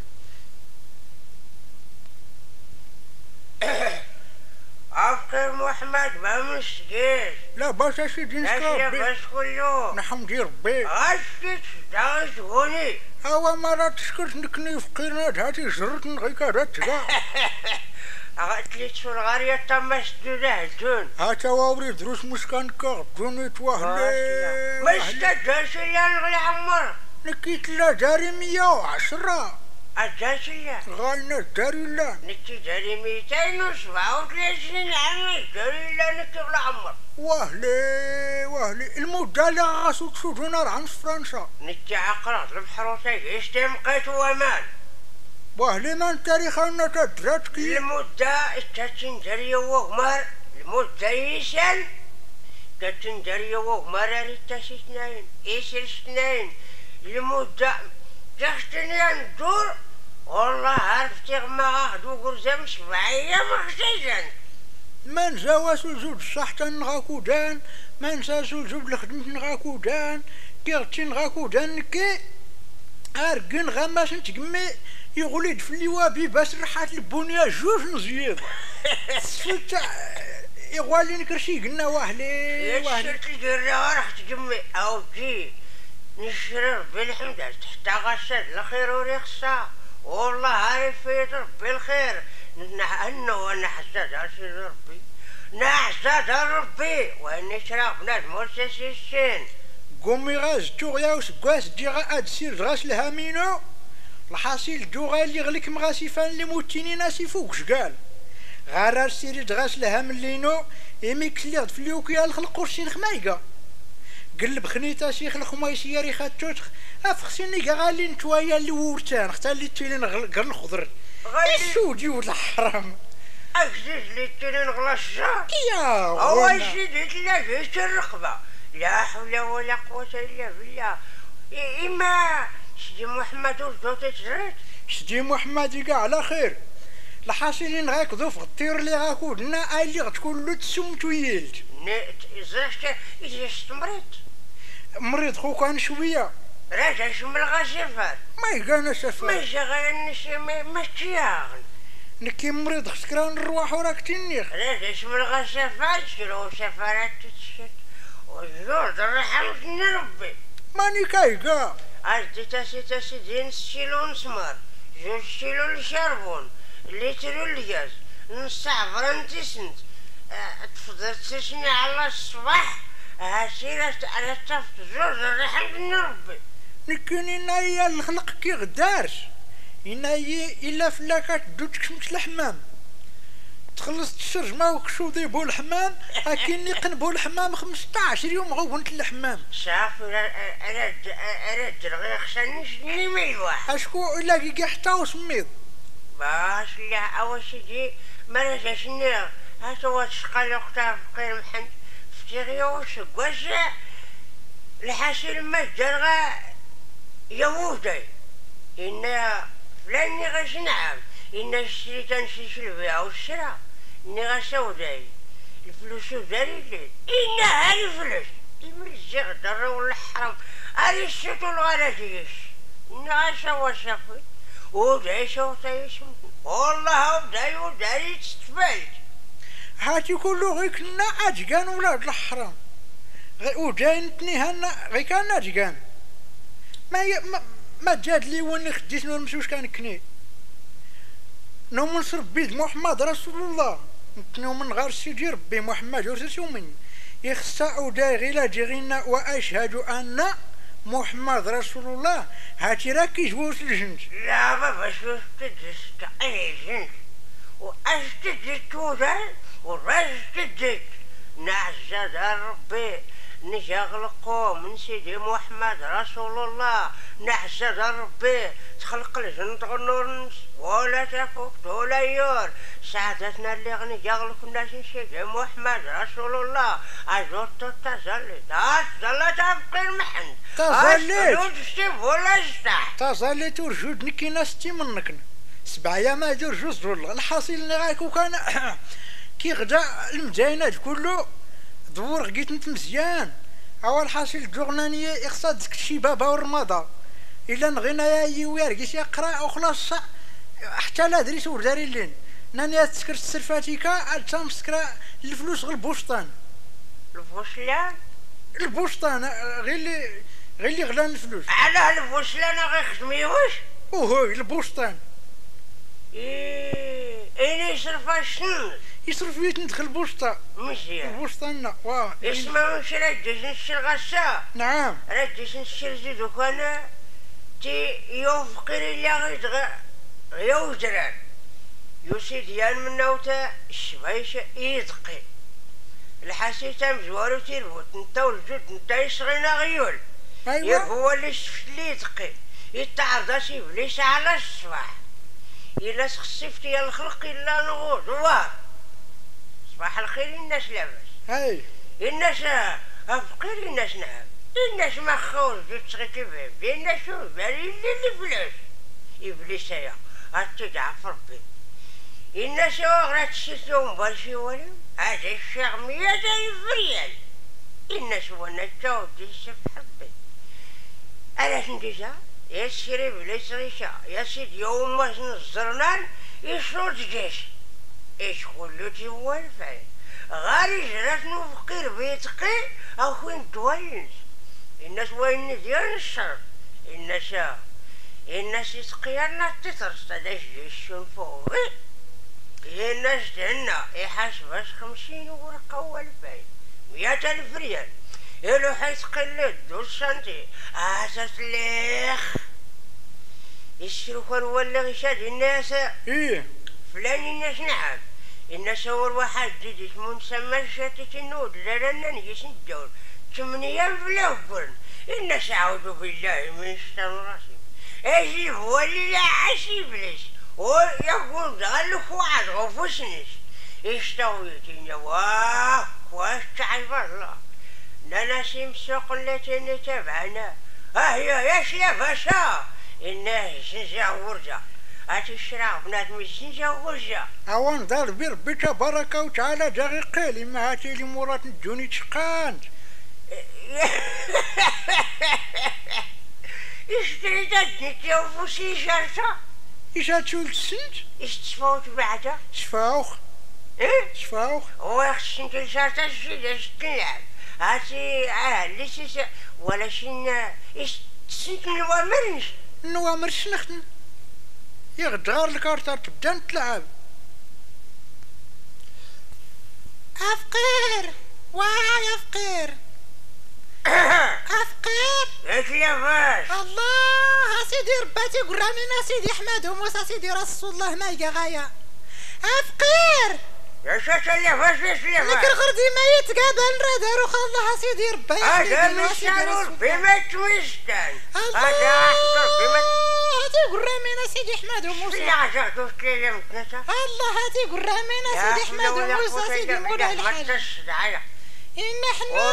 عفكر محمد ما مسكيش لا باش سيدي نسكر باش كله نحمدي ربي اشكت داش هوني هوا ما راه تسكت نكني فقيرات هاتي جرت نغيك هذا تجا أغتلت شرغارية تمش دون هاتا واوري دروس مسكانك دوني توهلي مشتا جاسليا نغلي عمر نكيت لا داري 110 الجاسليا غالنا داري لا نكي داري 237 عام داري لا نكي غلي عمر وهلي المدة لا غاسو تشوفونا راه عن فرنسا نكي عقرات البحر وتايش تمقيت ومان وهلي من تاريخ أنا تدرتكي المدة التاتندرية وغمار المدة يسال التاتندرية وغمار ريتاس اثنين إيسر اثنين المدة تختني ندور والله عرفتي غما غاخدو قرزام 7 أيام خشيجان من زواسو زود صحتا نغاكو دان من ساسو زود لخدمت نغاكو دان كيغتي نغاكو دان كي أرقن غماس نتقمي يغلد في اللوابي باش رحات البنيه جوج نزيد سفلت يغوالي نكرشي قلنا واهلي شرت الجرة راح تجمي او جي نشري ربي الحمد تحت غسل الخير وريخصا والله عارف فيت ربي الخير انه انا حساد عسير ربي نحساد ربي واني شراف ناس مرسسين قومي غاز توغيا وسقاس ديغا ادسير غاس الهامينو الحاصل جوغا اللي غلك مغاسيفان اللي موتيني ناسي فوقش قال غارار سيري دغاس لها ملينو يميك اللي غد فليوكيا الخلق قرشين خمايقا قلب خنيتا شيخ الخمايسي يا ريخات توتخ افخسيني غالي نتوايا اللي ورتان اختار اللي تيلين غير الخضر السودي ولا الحرام اكزيز اللي تيلين غلاشا يا هو سيدي تلاقيت الرقبه لا حول ولا قوه الا بالله اما سيدي محمد وزوتي تزريت سيدي محمد يقع على خير الحاصلين غاكذو في الطير اللي غاكودنا اللي غتكون له تسمتو يلد زرشت إذا مريض مريض خوك انا شويه راجع شمل غاسفات ما يلقانا سفر ما شغل ما تياغن نكي مريض خسكران نروح وراك تنيخ راجع شمل غاسفات شرو سفرات تتشت وزود رحمتني ربي ماني كايقا أجدي تاسي دين شيلون سمار 2 كيلو الشربون لتر الغاز نص عفران تسنت تفضلت شني على الصباح هاسيرة على التفت زوج الرحم من ربي لكن إنايا الخلق كي غدارش إنايا إلا فلاكات دوتك شمت الحمام تخلصت الشرجمة وكشو ذيبو الحمام أكيني قنبو الحمام 15 يوم غونت الحمام صافي أرد غير خصني شني ملواح أشكو إلا كي حتى وسميض باش لا أول سيدي مرجع شني هاتو وتشقى لقطة فقير محمد فتيغيا وشقواش الحاصل ما جرغا يهودي إنا فلاني غاش نعم إنا شري تنشيش البيع والشراء إني غاسوداي الفلوس داري إنا هاري الفلوس كيما الزيغ درا ولا الحرام هاري السوت والغلاتيش إنا غاسوا صافي وداي صوتايش والله وداي تستفاد هاتي كله غير كنا أجقان ولاد الحرام وداي نتنيها غير كان أجقان ما جات لي واني خديت نمشوش كان كني نوم نصر بيد محمد رسول الله نتنو من غير سيدي ربي محمد ورسلتو مني يخصا وداغي لا جيغينا واشهد ان محمد رسول الله هاتي راك كيجبوس الجنت. لا بابا شوف تدست اي جنت واش تدست وراش تدست نعزز ربي نشغلقو من سيدي محمد رسول الله نعزز ربي تخلق الجنت غنور ولا تفوت ولا يور سعادتنا اللي غني جاغلك الناس سيدي محمد رسول الله ازوت تزلي تبقي المحن تزليت ورجود نكي ناس تي منك 7 ايام هادو رجوز والله الحاصل اللي غاك وكان كي غدا المدينات كله دور لقيت انت مزيان. اول حاصل الجورنانيه يقصد شي بابا ورمضان الا نغينا يا يوير كيش يقرا وخلاص حتى لا دريت وداري لين ناني تسكر السرفاتيكا تمسكرا الفلوس غير البوسطان البوسطان غير اللي غلان الفلوس على البوسطان غيخدميوش وهو البوسطان اين يصرف فيه تندخل البوسطة مزيان البوسطان اسمع واش رجيت نشري غسا نعم رجيت نشري زيد وكان تي يوفقر اللي يوجران يوسي ديال مناوتا الشبايشة يدقي الحاسيتا مزوارو تيربوت نتا والجود نتا يصغينا غيول ايوا هو اللي شفت لي يدقي يتعرض شي ابليس على الصباح الا خصفتي يا الخلق الا نغوض واه صباح الخير الناس لاباس هاي الناس فقير الناس نعم الناس ما خوز تسغيتي بيه الناس شوف بالي اللي فلوس ابليس يا غتدعى في ربي الناس غير تشتيهم برشي والو هذا الشيخ 100,000 ريال الناس وانا تاودي السف حبي علاش نديجا يا سيري بليس غيشا يا سيدي يوم واش نزرنان يشرط جيش ايش خلوتي هو الفعل غاري جرات فقير بيتقي او خوين دوالنس الناس وين ديال الشر الناس يتقيانا تترس هذا الجيش فوقي الناس دهنا يحاسباش 50 ورقة والفايد 100,000 ريال يلو حيتقلد 12 سنتي تتليخ الشروكان ولا غيشاد الناس فلان الناس نعم الناس هو الواحد جديد اسمه مسمى شاتت النود لأننا نجيش ندور 8 أيام بلا فرن الناس أعوذ بالله من الشيطان الرجيم أجيب ولي لا عشي بليس ويقول دغلك واحد غفوسنس اشتويتني واش تعرف الله لا نسيم السوق التي تابعنا هي يا باشا الناس نجا ورجا هاتي الشراع بنادم نجا ورجا اوان دار بربي تبارك وتعالى جاغي قالي ما هاتي لي مرات نجوني تشقانت اشتريت الدنيا وفوسي جارتا ايش هاتشول السنت؟ ايش تفوت بعدا؟ شفاوخ شفاوخ ويخص انت الجارتا الجديدة تلعب هاتي اللي سيسا ولا شين ايش تسنت النوامر شنختن يغدغار الكارتا تبدا تلعب افقير يا فقير افقير ياك يا باش الله سيدي رباتي قرامينا سيدي احمد وموسى سيدي رسول الله ما يلقى غاية افقير يا شاشا يا باش يا باش لك الغردي ما يتقابل رادارو الله سيدي ربا هذا مشانور بما تويستان هذا احضر بما هاتي قرامينا سيدي احمد وموسى لا عجبتو كلي متنسى الله هاتي قرامينا سيدي احمد وموسى سيدي مولاي الحاج إن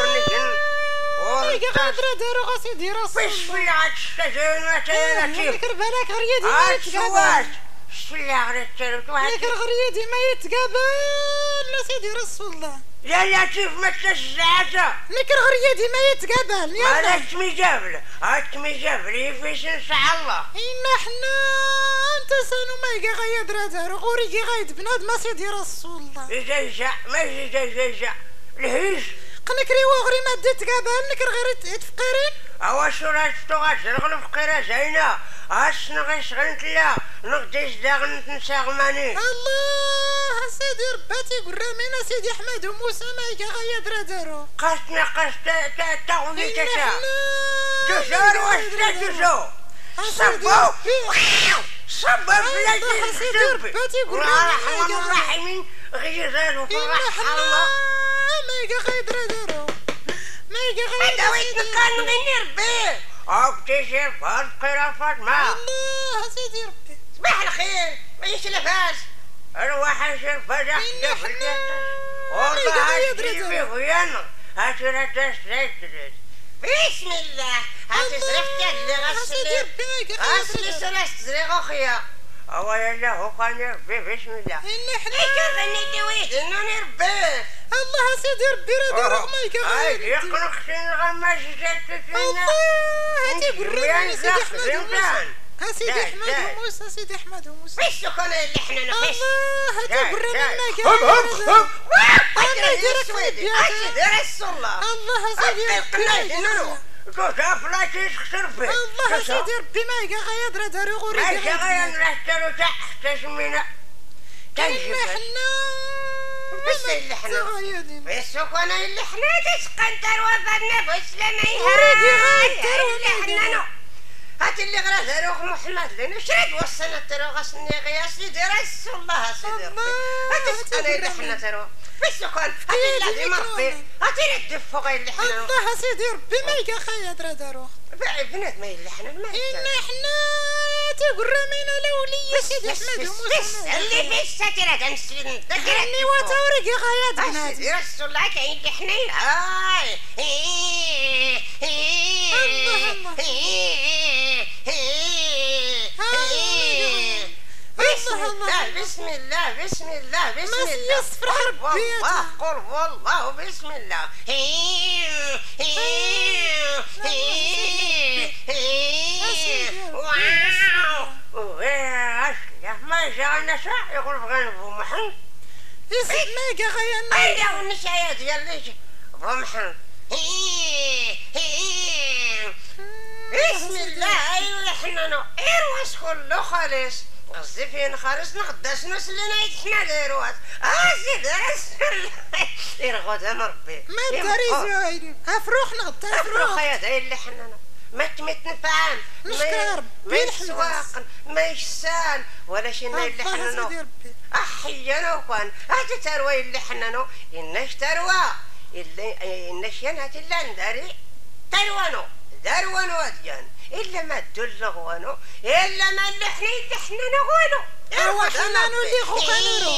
حنا غادرة دارو غاسيدي راسو بسم الله عتشتجن وتيراتي ذكر بالك غريدي ما يتقابل بسم الله ذكر غريدي ما يتقابل سيدي رسول الله لا كيف ما تشجعته ذكر غريدي ما يتقابل يلا هذاك مجابل يفيش نسع الله إن حنا أنت سانو ما يقا غيادرة دارو غوريكي غايد بناد ما سيدي رسول الله يجيجا ما يجيجا الهيش قنكري وغري ما ديت قابل نكر غير تفقيرين اواش راه شتوغا شرغل فقيره زينه اش نغي شغلت لا نغديش داغن نساغماني الله الله سيدي رباتي قرامينا سيدي احمد وموسى ما يغا يدرا دارو قصنا قصة تاغني تشا جزار واشتا جزو صبو صبر بلادي سيدي رباتي قرامينا الله الرحيمين غير وفي الرحمة الله ما يغا يدرا دارو ما يغا يدرا ويت كان غير بيه اكتشف هالقرافات ما الله سيدي ربي صباح الخير ما يشلفاش الواحد شرفة جحدة في الجنة والله هاشي بغيانا هاشي تسجد بسم الله هاشي صرفت اللي غسلي سلاس تزريق اخيا هو يلا هو كان يربي بسم الله كيف اني دويت انه نربيه الله سيدي ربي راه رغم هاي يقرق شين غماش جاتك الله هاتي قرينا سيدي احمد وموسى سيدي احمد وموسى فيش كون اللي حنا نفيش الله هاتي قرينا ما انا يديرك ويدي اش دير الصلاة الله سيدي ربي كوكا فلاكيش خسر فيه الله سيدي ربي ما يقا يدرا داري غوري ما يقا نحتلو تحت تسمينا تنجف بس اللي حنا بس كون اللي حنا تسقن تروى بالنفس لما يهاي اللي حنا هات اللي غرا داروغ محمد لنا شرد وصلنا تروغ سني غياسي دير الله سيدي ربي هات تسقن اللي حنا تروغ بس كون هات اللي مربي هات اللي تدفو غير اللي حنا الله سيدي ربي ما يقا خيا داروغ بنات ما اللي حنا ما إن حنا تقول رمينا لولي سيدي احمد وموسى اللي في الساترة تنسلن اللي وتورق يا غايات بنات سيدي رسول الله كاين اللي حنا هاي بسم الله بسم الله بسم الله ما يصفر ربي قل والله بسم الله ما جانا شاع يقول بغينا بومحن اسمع غيانا ايوا النشايات ديال بومحن بسم الله ايوا حنا ايرواس كله خالص قصدي فين خالص نقداش نسلنا حنا دايروات سيدي رسول غدا مربي ما داري زايد افروخ نغدا افروخ يا داير اللي حنا ما تمتنفعان ما يسواق ما يشسان ولا شي ناي اللي حنا احيانا وكان هاتي تروي اللي حنا إناش تروى اللي إناش ينهت إلا نداري تروانو داروانو أديان إلا ما تدل غوانو إلا ما اللي حنا نغوانو ايوا حنا اللي خوكانو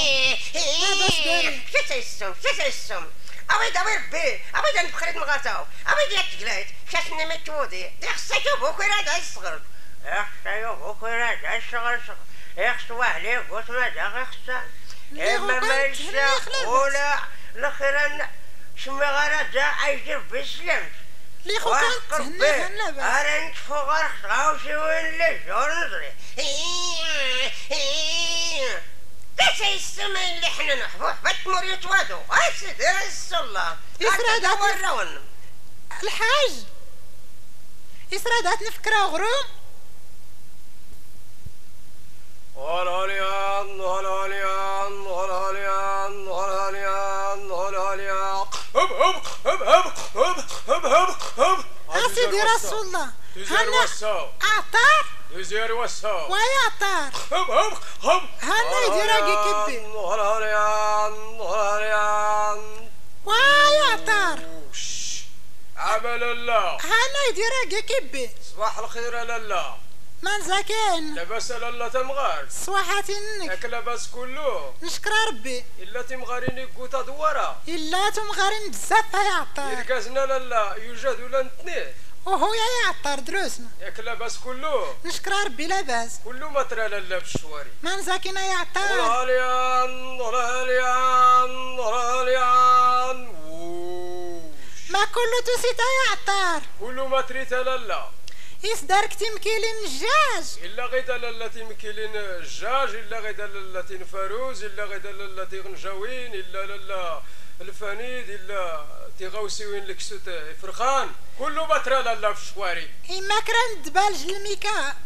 شتا السم أبيد ربي أبيد نبخريت مغاتاو أبيد يتقلايت شاتني متودي يخصك بوكرا دا الصغر يخصك بوكرا دا الصغر يخصوا عليه قلت ما دا غيخصان إما ما يشاق ولا الأخيرا شمي غارة دا عايشر بسلامت لي خوكان تهنى هنبا أرنت فوق رخصاوشي وين اللي جور نظري كيف السما اللي حنا نحفوح بتمر يتوادو سيدي رسول الله يسرادات الحاج يسرادات نفكرا غروم هلاليان هلاليان هلاليان هلاليان هلاليان هب هب هب هب هب هب هب هب سيدي رسول الله تزير وساو عطار تزير وساو ويا عطار هب هب هب هنا يديراكي كبي هلاليان هلاليان ويا عطار عمل الله هنا يديراكي كبي صباح الخير لالا من زكين لاباس لالا تمغار صواحاتي انك ياك لاباس كله نشكر ربي الا تمغاريني قوتا دوارا الا تمغارين بزاف يا عطار يركزنا لالا يوجد ولا نتنيه وهو يا عطار دروسنا ياك لاباس كله نشكر ربي لاباس كله ما ترى لالا بالشواري من زكينا يا عطار هلاليان هلاليان هلاليان ما كله تسيتا يا عطار كله ما تريت لالا يصدرك تمكيلين الجاج إلا غيدا لالا تمكيلين الجاج إلا غيدا لالا تنفاروز إلا غيدا لالا تغنجاوين إلا لالا الفنيد إلا تغوسيوين لكسوت فرخان كله بترى لالا في الشواري إما كران دبالج الميكا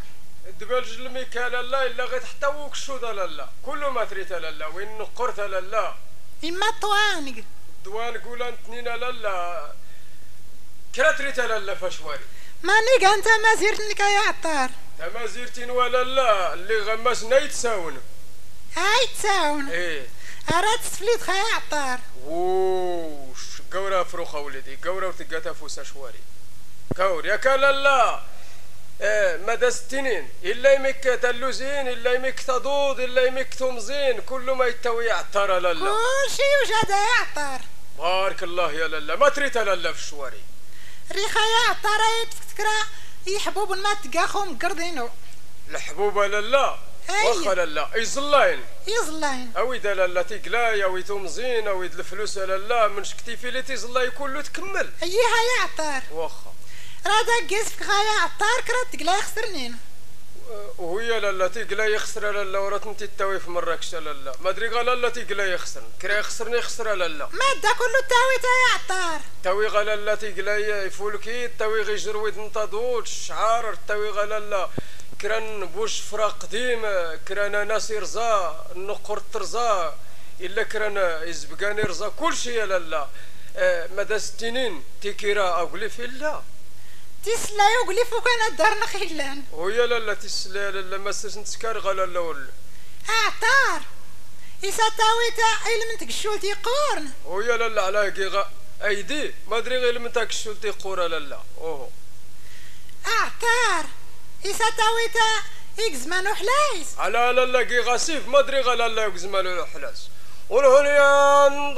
الدبال جلمي كالا الا غير حتى وكشوده لالا كل ما تريت لالا وين نقرت لالا اما طوانق دوان قولان تنين لالا كرا تريت لالا فاشواري مانيك انت ما زرتنك يا عطار ما زيرتين ولا لا اللي غمسنا يتساون هاي تساون ايه اراد تفليت خيا عطار ووش قورا فروخه ولدي قورا وتقاتا فوسا شواري كور يا كالا مدى السنين الا يمك تلوزين الا يمك تضوض الا يمك تمزين كل ما يتوي عطار لالا كل شي وجد يا عطار بارك الله يا لالا ما تريت لالا في الشواري ريخا يا عطار يتفكرا يحبوب ما تقاخو مقردينو الحبوبه لالا واخا لالا يزلاين او اذا لالا تيقلايا ويتومزين او يد الفلوس لالا من شكتيفي اللي تيزلاي كله تكمل ايها يا عطار واخا رادا قيسك يا عطار كرا تقلا خسرنين وهي لالا تيقلا يخسر لالا ورات انت تاوي في مراكش لالا ما ادري غا لالا تيقلا يخسر كرا يخسرني يخسر لالا ما دا كله تاوي يا عطار تاوي غا لالا تيقلا يفولكي تاوي غي جرويد نتاضود الشعار تاوي غا لالا كران بوش فرا قديم كران ناس يرزا النقر ترزا الا كران يزبقاني رزا كل شيء لالا مدى ستينين تيكيرا اقولي في الله تسلا يقولي فوق انا الدار نخيلان ويا لالا تسلا لالا ما سرت نتسكار غلا لا ولا عطار إسا تاويتا إلا من تكشول تيقورن ويا لالا على كيغا ايدي ما ادري غير من تكشول تيقورا لالا اوه عطار إسا تاويتا يكزمانو حلايس على لالا كيغا سيف ما ادري غا لالا يكزمانو حلاس والهنيان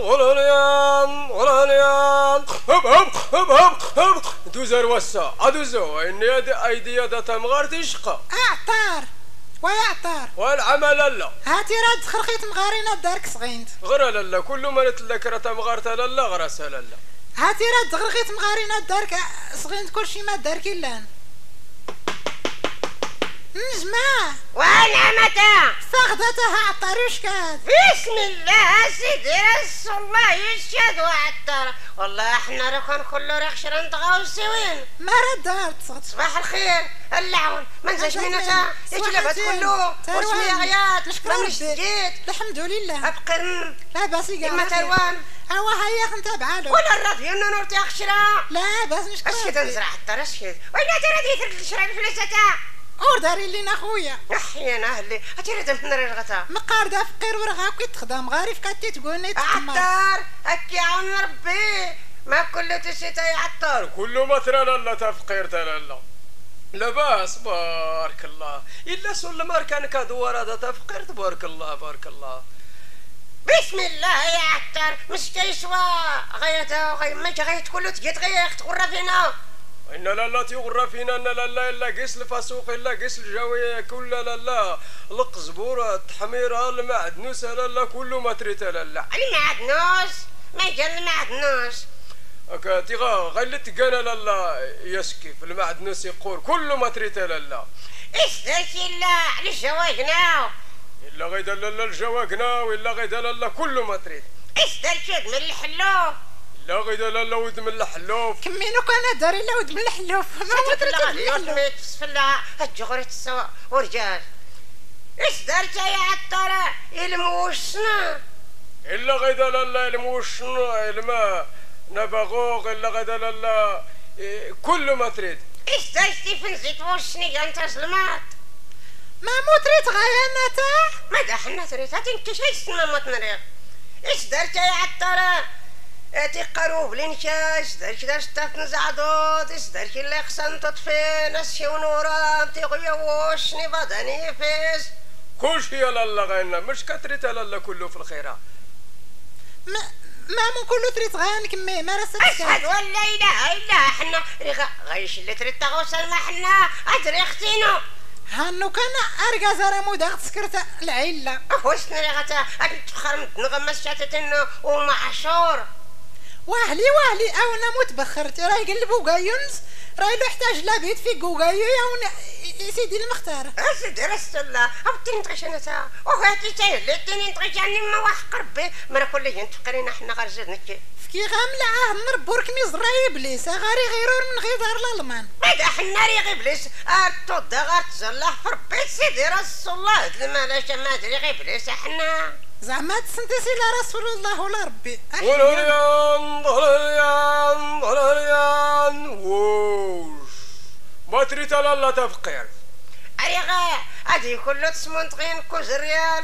هب هب هب هب هب دوزر وسا ادوزو اني ايدي دا تمغار تيشقى عطار ويا عطار والعمل لا هاتي راد خرخيت مغارينا دارك صغينت غرا لالا كل ما نتلك راه تمغارت لالا غراس لالا هاتي راد خرخيت مغارينا دارك صغينت كلشي ما دارك الا نجمع والعمتا فاخدتها عطار وشكاد بسم الله سيدي رسول الله يشهد وعطار والله احنا راه كله راه خشرا نتغاوسيوين ما راه دارت صباح الخير اللعون ما نزلش منها يجلبت كله واسمي غيات نشكر راني شديت الحمد لله ابقر لاباس كاع اما تروان اوا هيا نتابعها له ولا الرافي انا نورتي خشرا لاباس نشكر اش كده نزرع حتى رشيد وين ترى ديك الشراب فلوسها اور داري لينا خويا احيانا اهلي اتيرد من رغتا مقارده فقير ورغا كي تخدم غارف كاتي تقولني تقمر عطار هكي عون ربي ما كل تشيتا يعطر كل ما ترى لالا تفقير لالا لاباس بارك الله الا سلم اركان كادوار هذا تفقير تبارك الله بارك الله بسم الله يا عطار مش كيسوا غيتا غي ما غيت كله تجيت غير تغرى فينا إن لالا تيغرى فينا إن لالا إلا قيس الفاسوق إلا قيس الجاوية كل لالا القزبورة التحميرة المعدنوس لالا كله ما تريت لالا المعدنوس ما جا المعدنوس هكا تيغا غير تلقانا لالا يسكف المعدنوس يقول كله ما تريت لالا إيش درتي إلا على الجواقنا إلا غيدا لالا الجواقنا وإلا غيدا لالا كله ما تريت إيش درتي من الحلو لا غيدا لالا ود من الحلوف كمينو كان داري لا ود من الحلوف ما ودرت الحلوف تسفلها هتجغري تسوا ورجال ايش درت يا عطارة الموشنا الا غيدا لالا الموشنا الماء نبغوغ الا غيدا لالا كل ما تريد ايش درتي في نزيت وشني انت ظلمات ما موتريت غاياناتا ما دحنا تريد هتنكش ايش ما موتنريق ايش درت يا عطارة تقروب لنشاش درش تاف نزعدوت درش اللي خصن تطفي نسي ونوران تيغيا وشني بدني فيس كل شيء لالا غينا مش كتريت لالا كله في الخيرات ما من كله تريت غيان كمي ما راسك اشهد ولا اله الا حنا غيش اللي تريت تغوصل ما حنا ادري اختينو هانو كان ارجع زرا مودغ تسكرت العله وشني غتا تخرمت نغمس شاتتنا ومعشور واهلي او انا متبخرت راه يقلبوا كايونس راه لو احتاج لابيت في كوكايو يا سيدي المختار. سيدي رسول الله او نتغش انا تا وهاتي تا لا تاني نتغش عني ما وحق ربي مرا كل يوم تفكرين احنا غير زدنا فكي غاملعاه نربور كميز راي ابليس غاري غيرور من غير دار الالمان بعد حنا ري غير ابليس تودا غير تزلح في ربي سيدي رسول الله المالاش ما دري غير ابليس حنا زعما تسنتسي لا رسول الله ولا ربي. ضليان ووش ما تريد لا تفقير اريغا هادي كله تسمون تغين كوز ريال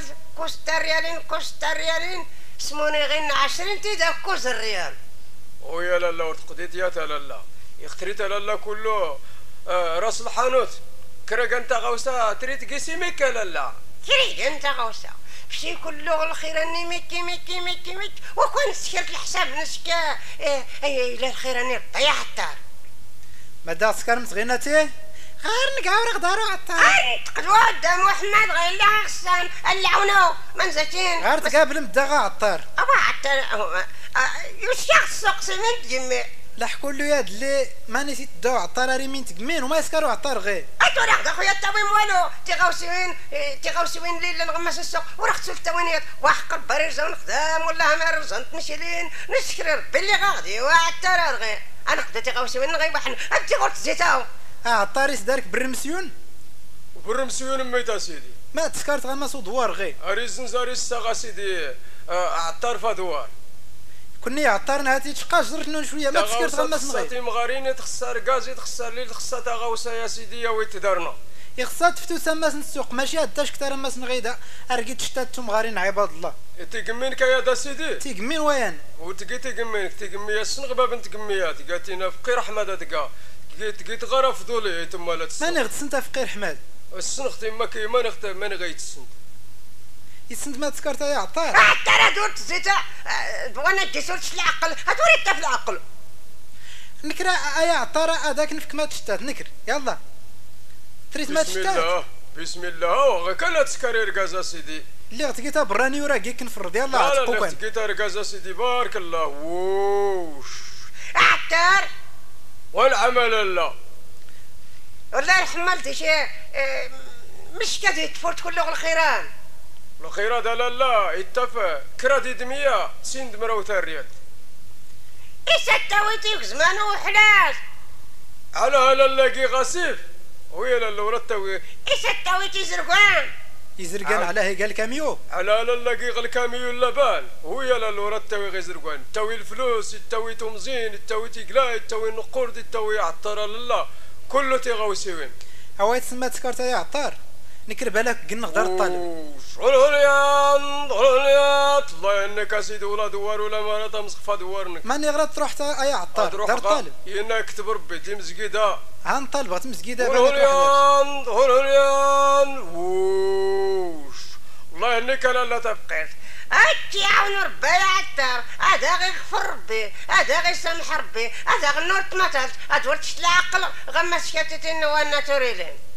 كوستا ريالين سموني غين 20 تيدا كوز الريال. ويا لالا ورتقديت يا لالا يختريت لالا كله راس الحانوت كرا انت غوسا تريد قيسي ميكا لالا تريد انت غوسا شي كله الخيراني ميكي وكون سكرت الحساب نسكا الى الخيراني طيح الدار مادا سكر متغيناتي غير نقاور غدارو عطار نتقدوا قدام محمد غير لا خصان اللعونو منزتين غير تقابل مداغا عطار ابا عطار يشخص قسمين تجمع لحقوا له ياد اللي ما نسيت داو عطار راه مين تقمين وما يسكروا عطار غير اتورا خويا التوين والو تيغاوسوين ليل نغمس السوق وراه خصو التوينيات وحق البريزه ونخدام والله ما رزنت مشيلين نشكر ربي اللي غادي وعطار غير انا خديت تيغاوسوين غير واحد انت قلت زيتاو عطاريس دارك بالرمسيون بالرمسيون ميتا سيدي ما تسكرت غمس دوار غير اريزن زاري الساغا سيدي عطار فدوار كوني عطارنا هاتي تشقى جرتنا شويه ما تسكرت غمس نغير تخصاتي مغارين تخسر غازي تخسر ليل تخصات غاوسا يا سيدي يا ويتدارنا يخصها تفتو سماس السوق ماشي هداش كثر ماس نغيدا ارقيت شتاتو مغارين عباد الله تيقمينك يا دا سيدي تيقمين وين وتقي تيقمينك تيقمي السنغبه بنت قميات قالتينا فقير احمد تقا تقيت غير فضولي تما لا تسنت ماني غتسنت فقير حماد السنختي ما كيما نخت ماني غيتسنت يسنت ما تسكرت يا عطار عطار دورت زيتا وانا كيسولتش العقل هتوري انت في العقل نكرا يا عطار هذاك نفك ما تشتات نكر يلا تريت ما تشتات بسم الله غا كان تسكري ركازا سيدي اللي غتقيتها براني وراه كيك نفرض يلا عتقو كان تقيتها ركازا سيدي بارك الله ووش عطار والعمل لا والله حملت شي مش كذا تفوت كله الخيران الخيرات لا اتفق كرادي دمية سند مروتا الريال تاويتيك زمان وحلاس على لاقي غسيف ويا لالا ورتاوي تاويتي زرقان يزرقان على هي قال كاميو على لاقي غل كاميو اللبان ويا لالا ورتاوي غير زرقان تاوي الفلوس تاوي تمزين تاوي تقلاي تاوي نقورد تاوي عطار لالا كله تيغاوسيوين هواي تسمى تسكرت يا عطار نكر بالك قلنا غدار الطالب شوليان الله انك سيدي ولا دوار ولا ما تمسخفا دوارنك ماني غلط رحت يا عطار دار الطالب ينا كتب ربي تي مسكيده عن طالبات مسكيده شوليان ووش الله انك لا تبقيت أتي عون ربي يا عطار هذا غير غفر ربي هذا غير سامح ربي هذا غير نور تمثلت هاد ولتش العقل غمس شكاتتين وانا توريلين